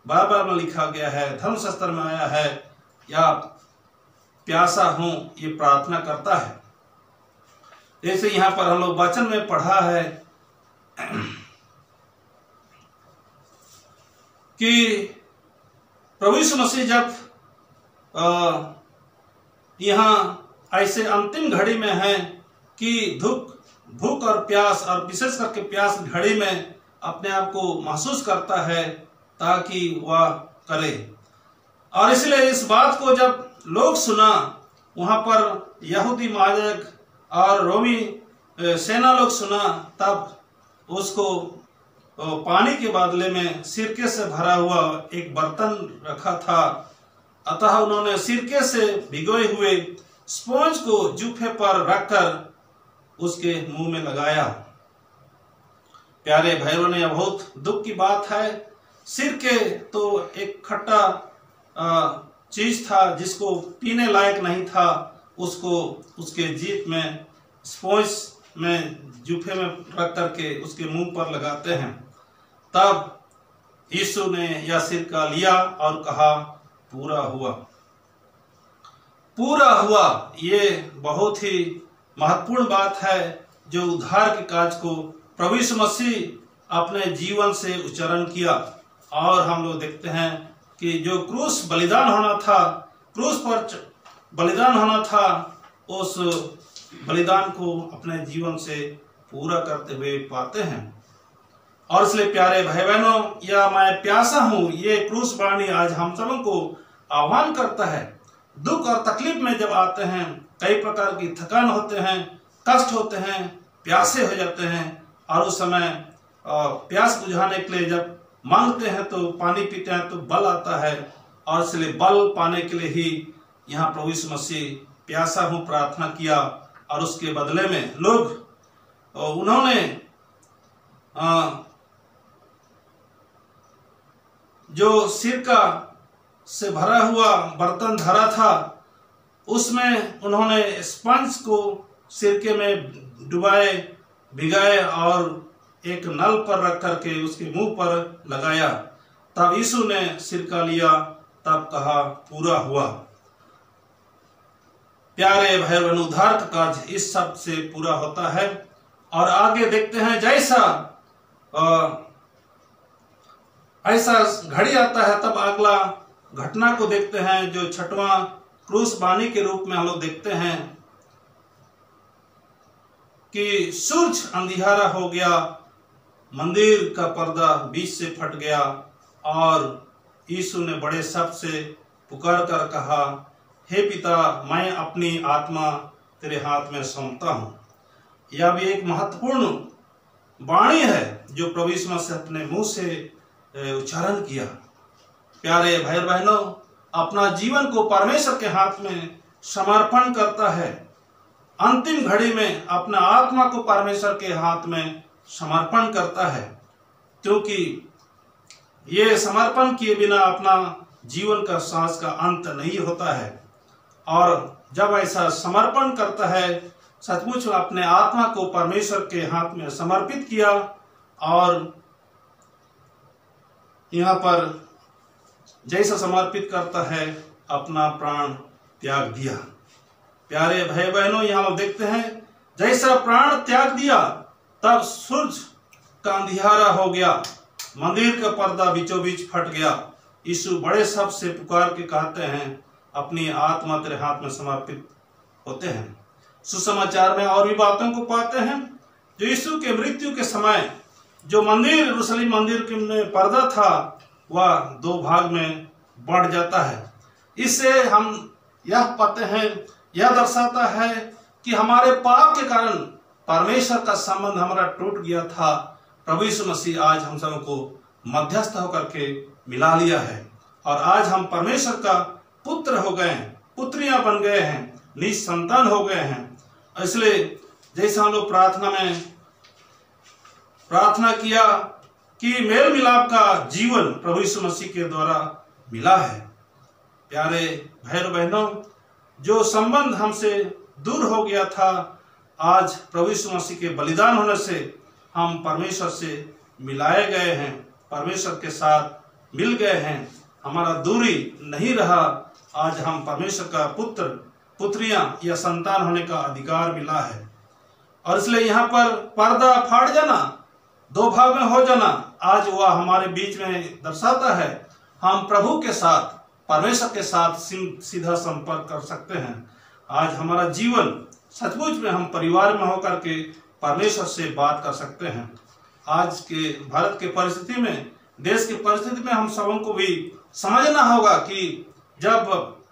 बाइबल में लिखा गया है, धर्मशास्त्र में आया है, या प्यासा हूं, ये प्रार्थना करता है। जैसे यहाँ पर हम लोग वचन में पढ़ा है कि प्रभु यीशु मसीह जब यहाँ ऐसे अंतिम घड़ी में है कि भूख और प्यास, और विशेष करके प्यास घड़ी में अपने आप को महसूस करता है ताकि वह करे। और इसलिए इस बात को जब लोग सुना, वहां पर यहूदी महायाजक और रोमी सेना लोग सुना, तब उसको पानी के बदले में सिरके से भरा हुआ एक बर्तन रखा था। अतः उन्होंने सिरके से भिगोए हुए स्पॉन्ज को जूफे पर रखकर उसके मुंह में लगाया। प्यारे भाइयों ने, यह बहुत दुख की बात है। सिरके तो एक खट्टा चीज था जिसको पीने लायक नहीं था, उसको उसके जीभ में स्पॉन्ज में जूफे में रख करके उसके मुंह पर लगाते हैं। तब यीशु ने यह सिरका लिया और कहा, पूरा हुआ। पूरा हुआ, ये बहुत ही महत्वपूर्ण बात है जो उद्धार के कार्य को प्रभु यीशु मसीह अपने जीवन से उच्चारण किया। और हम लोग देखते हैं कि जो क्रूस बलिदान होना था, क्रूस पर बलिदान होना था, उस बलिदान को अपने जीवन से पूरा करते हुए पाते हैं। और इसलिए प्यारे भाई बहनों, या मैं प्यासा हूं, ये क्रूस वाणी आज हम सबों को आह्वान करता है। दुख और तकलीफ में जब आते हैं, कई प्रकार की थकान होते हैं, कष्ट होते हैं, प्यासे हो जाते हैं, और उस समय प्यास बुझाने के लिए जब मांगते हैं तो पानी पीते हैं तो बल आता है। और इसलिए बल पाने के लिए ही यहाँ प्रभु यीशु मसीह प्यासा हूं प्रार्थना किया। और उसके बदले में लोग उन्होंने जो सिरका से भरा हुआ बर्तन धरा था, उसमें उन्होंने स्पंज को सिरके में डुबाए, भिगाए और एक नल पर रख करके उसके मुंह पर लगाया। तब यीशु ने सिरका लिया, तब कहा, पूरा हुआ। प्यारे भाई बहन, उद्धार का कार्य इस सब से पूरा होता है। और आगे देखते हैं, जैसा ऐसा घड़ी आता है, तब अगला घटना को देखते हैं जो छठवां क्रूस बानी के रूप में हम लोग देखते हैं कि सूरज अंधियारा हो गया, मंदिर का पर्दा बीच से फट गया, और यीशु ने बड़े शब्द से पुकार कर कहा, हे पिता, मैं अपनी आत्मा तेरे हाथ में सौंपता हूं। यह भी एक महत्वपूर्ण वाणी है जो प्रभु यीशु मसीह अपने मुंह से उच्चारण किया। प्यारे भाई बहनों, अपना जीवन को परमेश्वर के हाथ में समर्पण करता है। अंतिम घड़ी में अपना आत्मा को परमेश्वर के हाथ में समर्पण करता है, क्योंकि ये समर्पण किए बिना अपना जीवन का सांस का अंत नहीं होता है। और जब ऐसा समर्पण करता है, सचमुच अपने आत्मा को परमेश्वर के हाथ में समर्पित किया, और यहाँ पर जैसा समर्पित करता है, अपना प्राण त्याग दिया। प्यारे भाई बहनों, यहाँ हम देखते हैं, जैसा प्राण त्याग दिया, तब सूरज का अंधियारा हो गया, मंदिर का पर्दा बीचों बीच फट गया। यीशु बड़े शब्द से पुकार के कहते हैं, अपनी आत्मा तेरे हाथ में समर्पित होते हैं। सुसमाचार में और भी बातों को पाते हैं, जो यीशु के मृत्यु के समय जो मंदिर, यरूशलेम मंदिर के में पर्दा था, वह दो भाग में बढ़ जाता है। इससे हम यह पाते हैं, यह दर्शाता है कि हमारे पाप के कारण परमेश्वर का संबंध हमारा टूट गया था। प्रभु यीशु मसीह आज हम सबको मध्यस्थ होकर के मिला लिया है, और आज हम परमेश्वर का पुत्र हो गए हैं, पुत्रियां बन गए हैं, निज संतान हो गए हैं। इसलिए जैसे हम लोग प्रार्थना में प्रार्थना किया कि मेल मिलाप का जीवन प्रभु यीशु मसीह के द्वारा मिला है। प्यारे भाई बहनों, जो संबंध हमसे दूर हो गया था, आज प्रभु यीशु मसीह के बलिदान होने से हम परमेश्वर से मिलाए गए हैं, परमेश्वर के साथ मिल गए हैं, हमारा दूरी नहीं रहा। आज हम परमेश्वर का पुत्र पुत्रियां या संतान होने का अधिकार मिला है। और इसलिए यहाँ पर पर्दा फाड़ जाना, दो भाग में हो जाना, आज वह हमारे बीच में दर्शाता है हम प्रभु के साथ, परमेश्वर के साथ सीधा संपर्क कर सकते हैं। आज हमारा जीवन सचमुच में हम परिवार में होकर के परमेश्वर से बात कर सकते हैं। आज के भारत के परिस्थिति में, देश की परिस्थिति में हम सबों को भी समझना होगा कि जब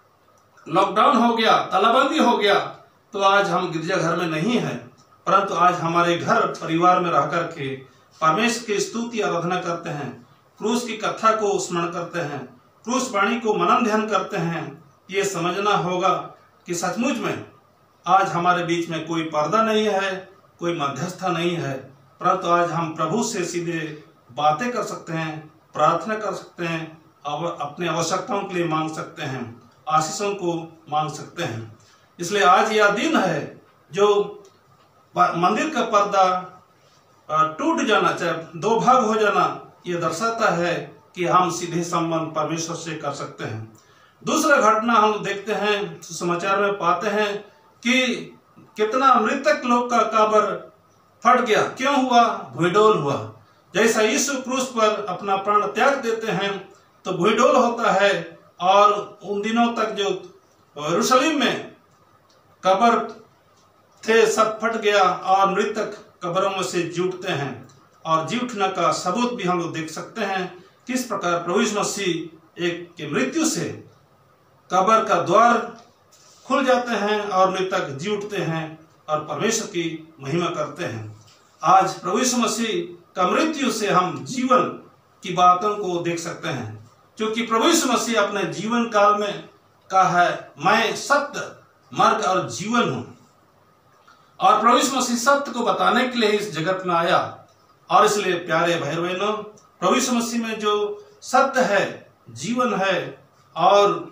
लॉकडाउन हो गया, तालाबंदी हो गया, तो आज हम गिरजाघर में नहीं हैं, परंतु आज हमारे घर परिवार में रह करके परमेश्वर की स्तुति आराधना करते हैं, क्रूस की कथा को स्मरण करते हैं, क्रूस वाणी को मनन ध्यान करते हैं। ये समझना होगा कि सचमुच में आज हमारे बीच में कोई पर्दा नहीं है, कोई मध्यस्थ नहीं है, परंतु आज हम प्रभु से सीधे बातें कर सकते हैं, प्रार्थना कर सकते हैं, अपने आवश्यकताओं के लिए मांग सकते हैं, आशीषों को मांग सकते हैं। इसलिए आज यह दिन है जो मंदिर का पर्दा टूट जाना, चाहे दो भाग हो जाना, ये दर्शाता है कि हम सीधे संबंध परमेश्वर से कर सकते हैं। दूसरा घटना हम देखते हैं, समाचार में पाते हैं कि कितना मृतक लोग का कब्र फट गया। क्यों हुआ? भूडोल हुआ। जैसा यीशु क्रूस पर अपना प्राण त्याग देते हैं तो भूडोल होता है, और उन दिनों तक जो यरूशलेम में कब्र थे सब फट गया और मृतक कब्रों में से जी उठते हैं। और जी उठने का सबूत भी हम लोग देख सकते हैं किस प्रकार प्रभु यीशु मसीह एक के मृत्यु से कब्र का द्वार खुल जाते हैं और मृतक जी उठते हैं और परमेश्वर की महिमा करते हैं। आज प्रभु यीशु मसीह का मृत्यु से हम जीवन की बातों को देख सकते हैं, क्योंकि प्रभु यीशु मसीह अपने जीवन काल में कहा है, मैं सत्य, मार्ग और जीवन हूं। और प्रभु यीशु मसीह सत्य को बताने के लिए इस जगत में आया। और इसलिए प्यारे भाई बहनों, प्रभु यीशु मसीह में जो सत्य है, जीवन है और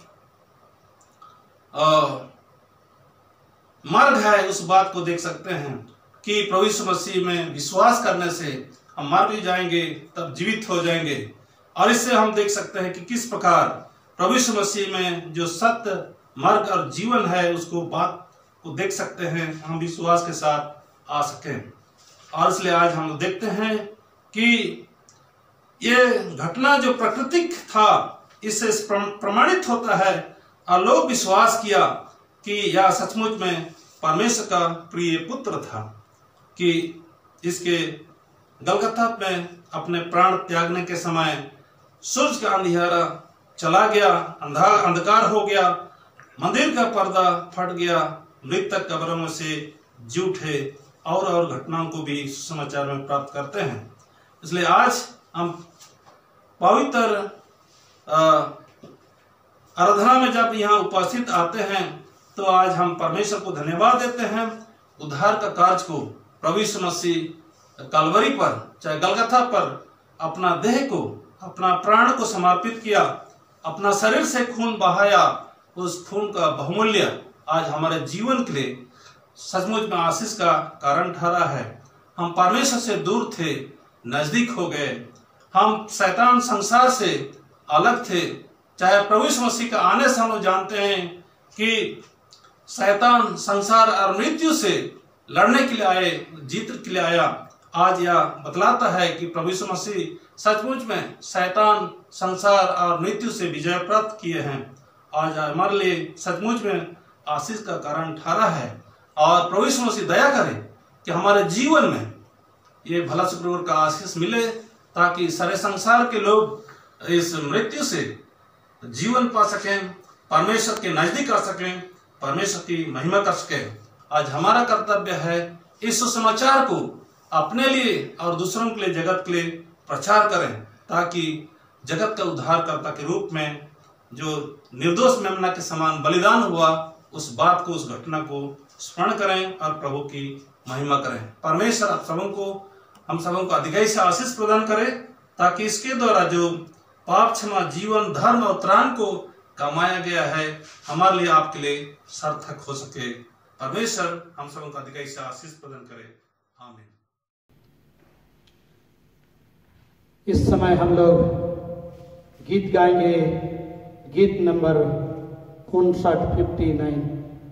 मार्ग है, उस बात को देख सकते हैं कि प्रभु यीशु मसीह में विश्वास करने से हम मर भी जाएंगे तब जीवित हो जाएंगे। और इससे हम देख सकते हैं कि किस प्रकार प्रभु यीशु मसीह में जो सत्य, मार्ग और जीवन है, उसको बात को देख सकते हैं, हम विश्वास के साथ आ सकें। और इसलिए आज हम देखते हैं कि ये घटना जो प्राकृतिक था, इससे प्रमाणित होता है और लोग विश्वास किया कि यह सचमुच में परमेश्वर का प्रिय पुत्र था, कि इसके गलगथा में अपने प्राण त्यागने के समय सूरज का अंधियारा चला गया, अंधकार हो गया, मंदिर का पर्दा फट गया, मृतक कब्रों में से जी उठे, और घटनाओं को भी समाचार में प्राप्त करते हैं। इसलिए आज हम पवित्र आराधना में जब यहाँ उपस्थित आते हैं तो आज हम परमेश्वर को धन्यवाद देते हैं। उद्धार का कार्य को प्रभु यीशु मसीह कलवरी पर, चाहे गलगथा पर, अपना देह को, अपना प्राण को समर्पित किया, अपना शरीर से खून बहाया, उस खून का बहुमूल्य आज हमारे जीवन के लिए सचमुच में आशीष का कारण ठहरा है। हम परमेश्वर से दूर थे, नजदीक हो गए। हम शैतान संसार से अलग थे। चाहे प्रभु यीशु मसीह का आने से हम लोग जानते हैं कि शैतान संसार और मृत्यु से लड़ने के लिए आए, जीत के लिए आया। आज यह बतलाता है कि प्रभु यीशु मसीह सचमुच में शैतान, संसार और मृत्यु से विजय प्राप्त किए हैं। आज हमारे लिए सचमुच में आशीष का कारण ठहरा है। और प्रभु यीशु मसीह दया करे कि हमारे जीवन में ये भला शुक्रवार का आशीष मिले, ताकि सारे संसार के लोग इस मृत्यु से जीवन पा सकें, परमेश्वर के नजदीक आ सकें, परमेश्वर की महिमा कर सकें। आज हमारा कर्तव्य है इस सुसमाचार को अपने लिए और दूसरों के लिए, जगत के लिए प्रचार करें, ताकि जगत का उद्धारकर्ता के रूप में जो निर्दोष मेमना के समान बलिदान हुआ, उस बात को, उस घटना को स्मरण करें और प्रभु की महिमा करें। परमेश्वर आप सबों को, हम सबों को अधिकाई से आशीष प्रदान करे, ताकि इसके द्वारा जो पाप क्षमा, जीवन, धर्म और त्राण को कमाया गया है, हमारे लिए, आपके लिए सार्थक हो सके। परमेश्वर हम सबों को अधिकाई से आशीष प्रदान करे। आमीन। इस समय हम लोग गीत गाएंगे, गीत नंबर 59।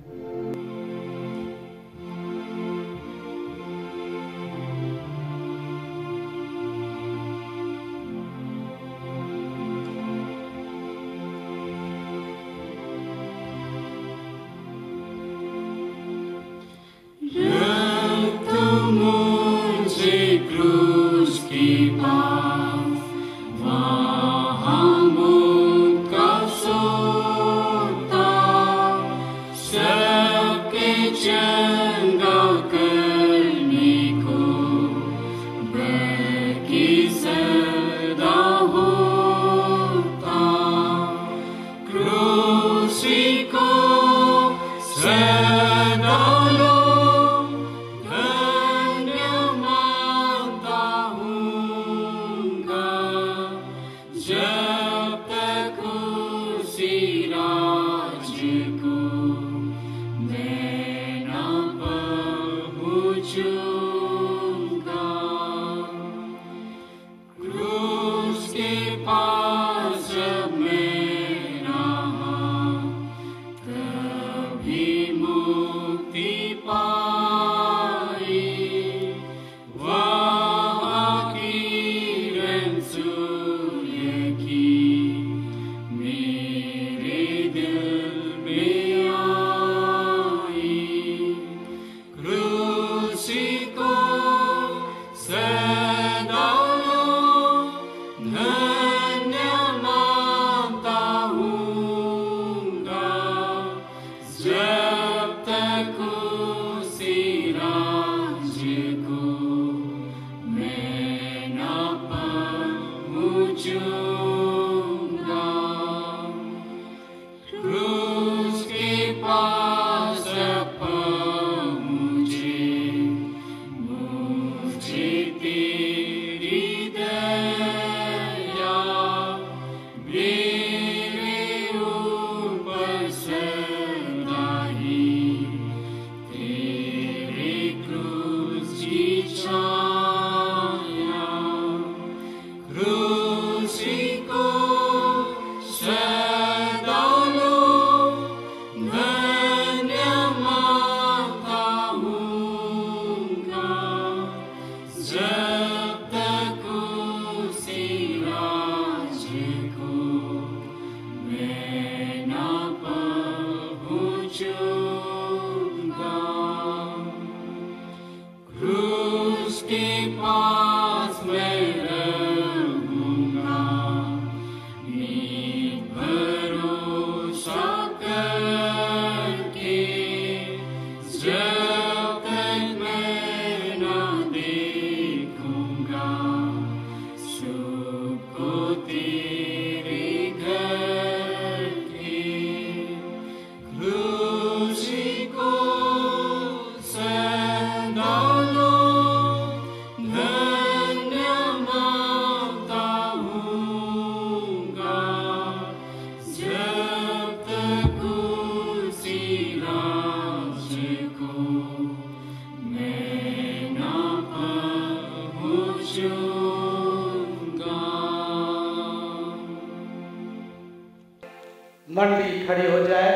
मंडली खड़ी हो जाए।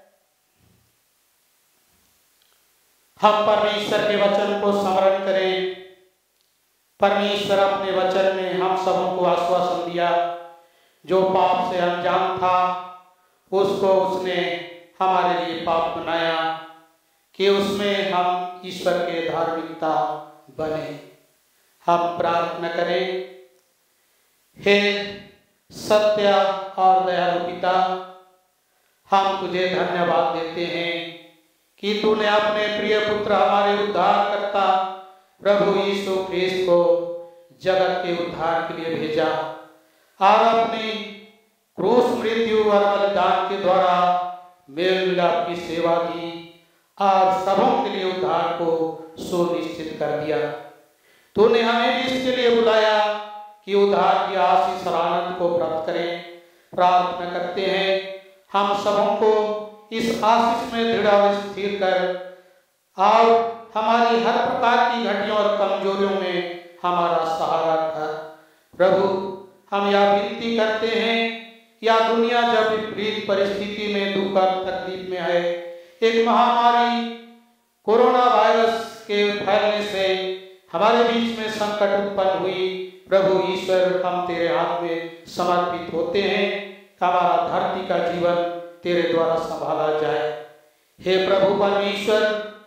हम परमेश्वर के वचन को स्मरण करें। परमेश्वर अपने वचन में हम सबों को आश्वासन दिया, जो पाप से अनजान था उसको उसने हमारे लिए पाप बनाया कि उसमें हम ईश्वर के धार्मिकता बने। हम प्रार्थना करें। हे सत्य और दयालु पिता, हम तुझे धन्यवाद देते हैं कि तूने अपने प्रिय पुत्र हमारे उद्धारकर्ता प्रभु यीशु ख्रीस्त को जगत के उद्धार के लिए भेजा और अपनी क्रूस मृत्यु और बलिदान के द्वारा मेल मिलाप की सेवा दी और सबों के लिए उद्धार को सुनिश्चित कर दिया। तूने हमें भी इसके लिए बुलाया कि उद्धार की आशीष और आनंद को प्राप्त करें। प्रार्थना करते हैं हम सबों को इस आशीष में दृढ़ और स्थिर कर और हमारी हर प्रकार की घटियों और कमजोरियों में हमारा सहारा कर। प्रभु, हम यह विनती करते हैं, या दुनिया जब विपरीत परिस्थिति में दुख और तकलीफ में है, एक महामारी कोरोना वायरस के फैलने से हमारे बीच में संकट उत्पन्न हुई, प्रभु ईश्वर हम तेरे हाथ में समर्पित होते हैं, हमारा धरती का जीवन तेरे द्वारा संभाला जाए। हे प्रभु परमेश्वर,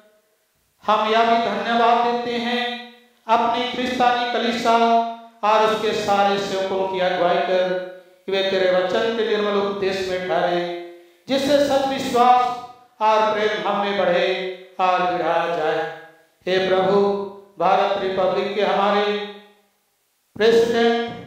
हम यह भी धन्यवाद देते हैं अपनी क्रिस्तानी कलीसिया और उसके सारे सेवकों की अगुवाई कर, वे तेरे वचन के निर्मल उपदेश में ठहरे, जिससे सच विश्वास और प्रेम हम में बढ़े और बढ़ाया जाए। हे प्रभु, भारत रिपब्लिक के हमारे प्रेसिडेंट,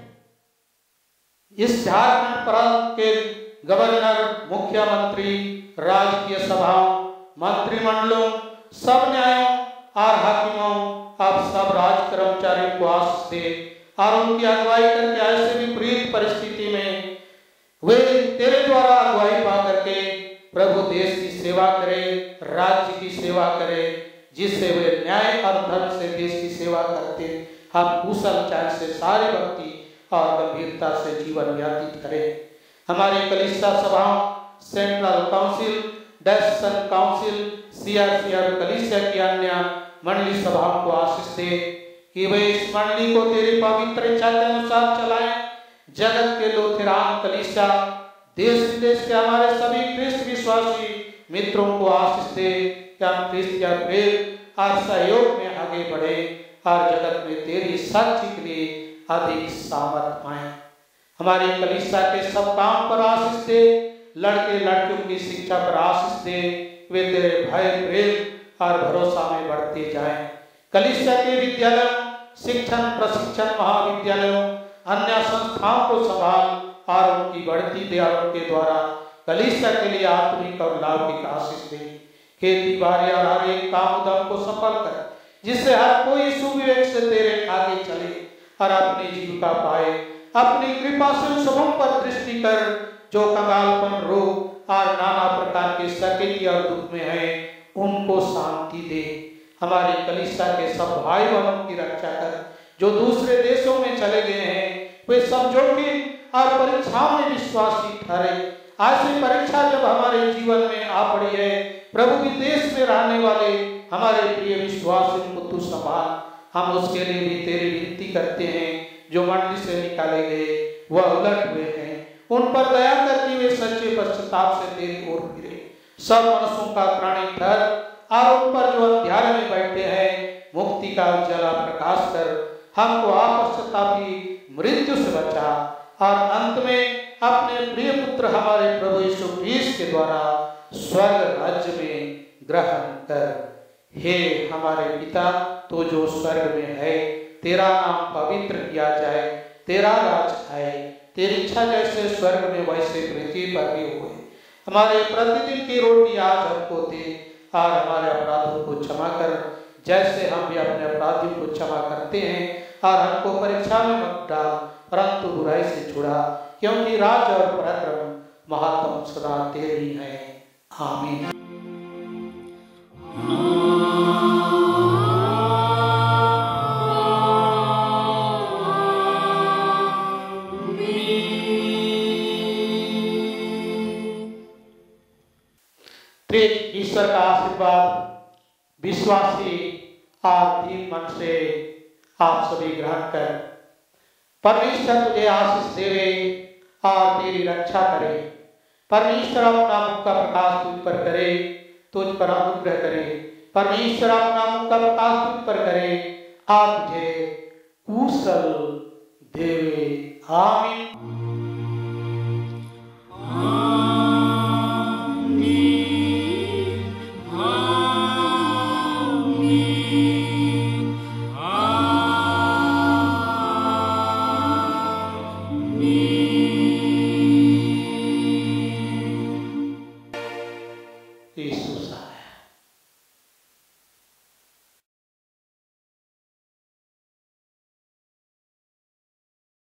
इस झारखंड प्रांत के गवर्नर, मुख्यमंत्री, राजकीय सभाओं, मंत्रिमंडलों, सब न्यायों और हाकिमों, आप सब राज कर्मचारियों को आशीष दे और उनकी अगुवाई करके ऐसे विपरीत परिस्थिति में वे तेरे द्वारा अगुवाई पा करके प्रभु देश की सेवा करे, राज्य की सेवा करे, जिससे वे न्याय और धर्म से देश की सेवा करते हम कुशल चाल से सारी भक्ति और गंभीरता से जीवन व्यतीत करें। हमारी कलीसिया सभाओं, सेंट्रल काउंसिल, डेस्कन काउंसिल, C.R.C और कलीसिया की अन्य मंडली सभाओं को आशीष दे कि वे इस मंडली को तेरी पवित्र इच्छा के अनुसार चलाएं। जगत के लूथरान कलीसिया, देश विदेश के हमारे सभी ख्रिस्त विश्वासी मित्रों को आशीष दे कि हम क्रिस्तीय प्रेम और सहयोग में आगे बढ़े और जगत में तेरी साक्षी के लिए अधिक सामर्थ पाए। हमारी कलीसिया के सब काम पर आशीष दे, लड़के लड़कियों की शिक्षा पर आशीष दे, वे तेरे भय, प्रेम और भरोसा में बढ़ते जाएं। कलीसिया के विद्यालयों, शिक्षण प्रशिक्षण महाविद्यालयों, अन्य संस्थाओं को संभाल और उनकी बढ़ती दयालुओं के द्वारा कलीसिया के लिए आत्मिक और लौकिक आशीष दे। खेती बाड़ी और हर एक काम उद्यम को सफल कर, जिससे हर कोई सुविवेक से तेरे आगे चले और अपनी जीविका पाए। अपनी कृपा से सबों पर दृष्टि कर, जो कंगालपन, रोग और नाना प्रकार के सकेती और दुख में है, उनको शांति दे। हमारे कलीसिया के सब भाई बहनों की रक्षा कर, जो दूसरे देशों में चले गए हैं, वे सब जोखिम और परीक्षाओं में विश्वासी ठहरे। ऐसी परीक्षा जब हमारे जीवन में आ पड़ी है, प्रभु विदेश में रहने वाले हमारे प्रिय विश्वासियों को तू संभाल। हम उसके लिए भी तेरी विनती करते हैं, जो मंडली से निकाले गए वह उलट हुए हैं, उन पर दया करके वे सच्चे पश्चाताप से तेरी ओर फिरे। सब मनुष्यों का प्राणी ठहर और उन पर जो अंधेरे में बैठे हैं, मुक्ति का उजाला प्रकाश कर, हमको अपश्चातापी मृत्यु से बचा और अंत में अपने प्रिय पुत्र हमारे प्रभु यीशु क्रिस्त के द्वारा स्वर्ग राज्य में ग्रहण कर। हे हमारे पिता, तो जो स्वर्ग में है, तेरा नाम पवित्र किया जाए, तेरा राज आए, तेरी इच्छा जैसे स्वर्ग में वैसे पृथ्वी पर भी हुए। हमारे प्रतिदिन की रोटी आज हमको दे और हमारे अपराधों को क्षमा कर, जैसे हम भी अपने अपराधियों को क्षमा करते हैं, और हमको परीक्षा में मत डाल, परंतु बुराई से छुड़ा, क्योंकि राज और पराक्रम महात्म सदा तेरी है। आमीन। ईश्वर का आशीर्वाद विश्वासी और दीन मन से आप सभी ग्रहण कर। परमेश्वर तुझे आशीष देवे और तेरी रक्षा करे। परमेश्वर अपना मुख का प्रकाश तुझ पर करे, तुझ पर अनुग्रह करे। परमेश्वर अपना मुख का प्रकाश तुझ पर करे और तुझे कुशल देवे। आमीन।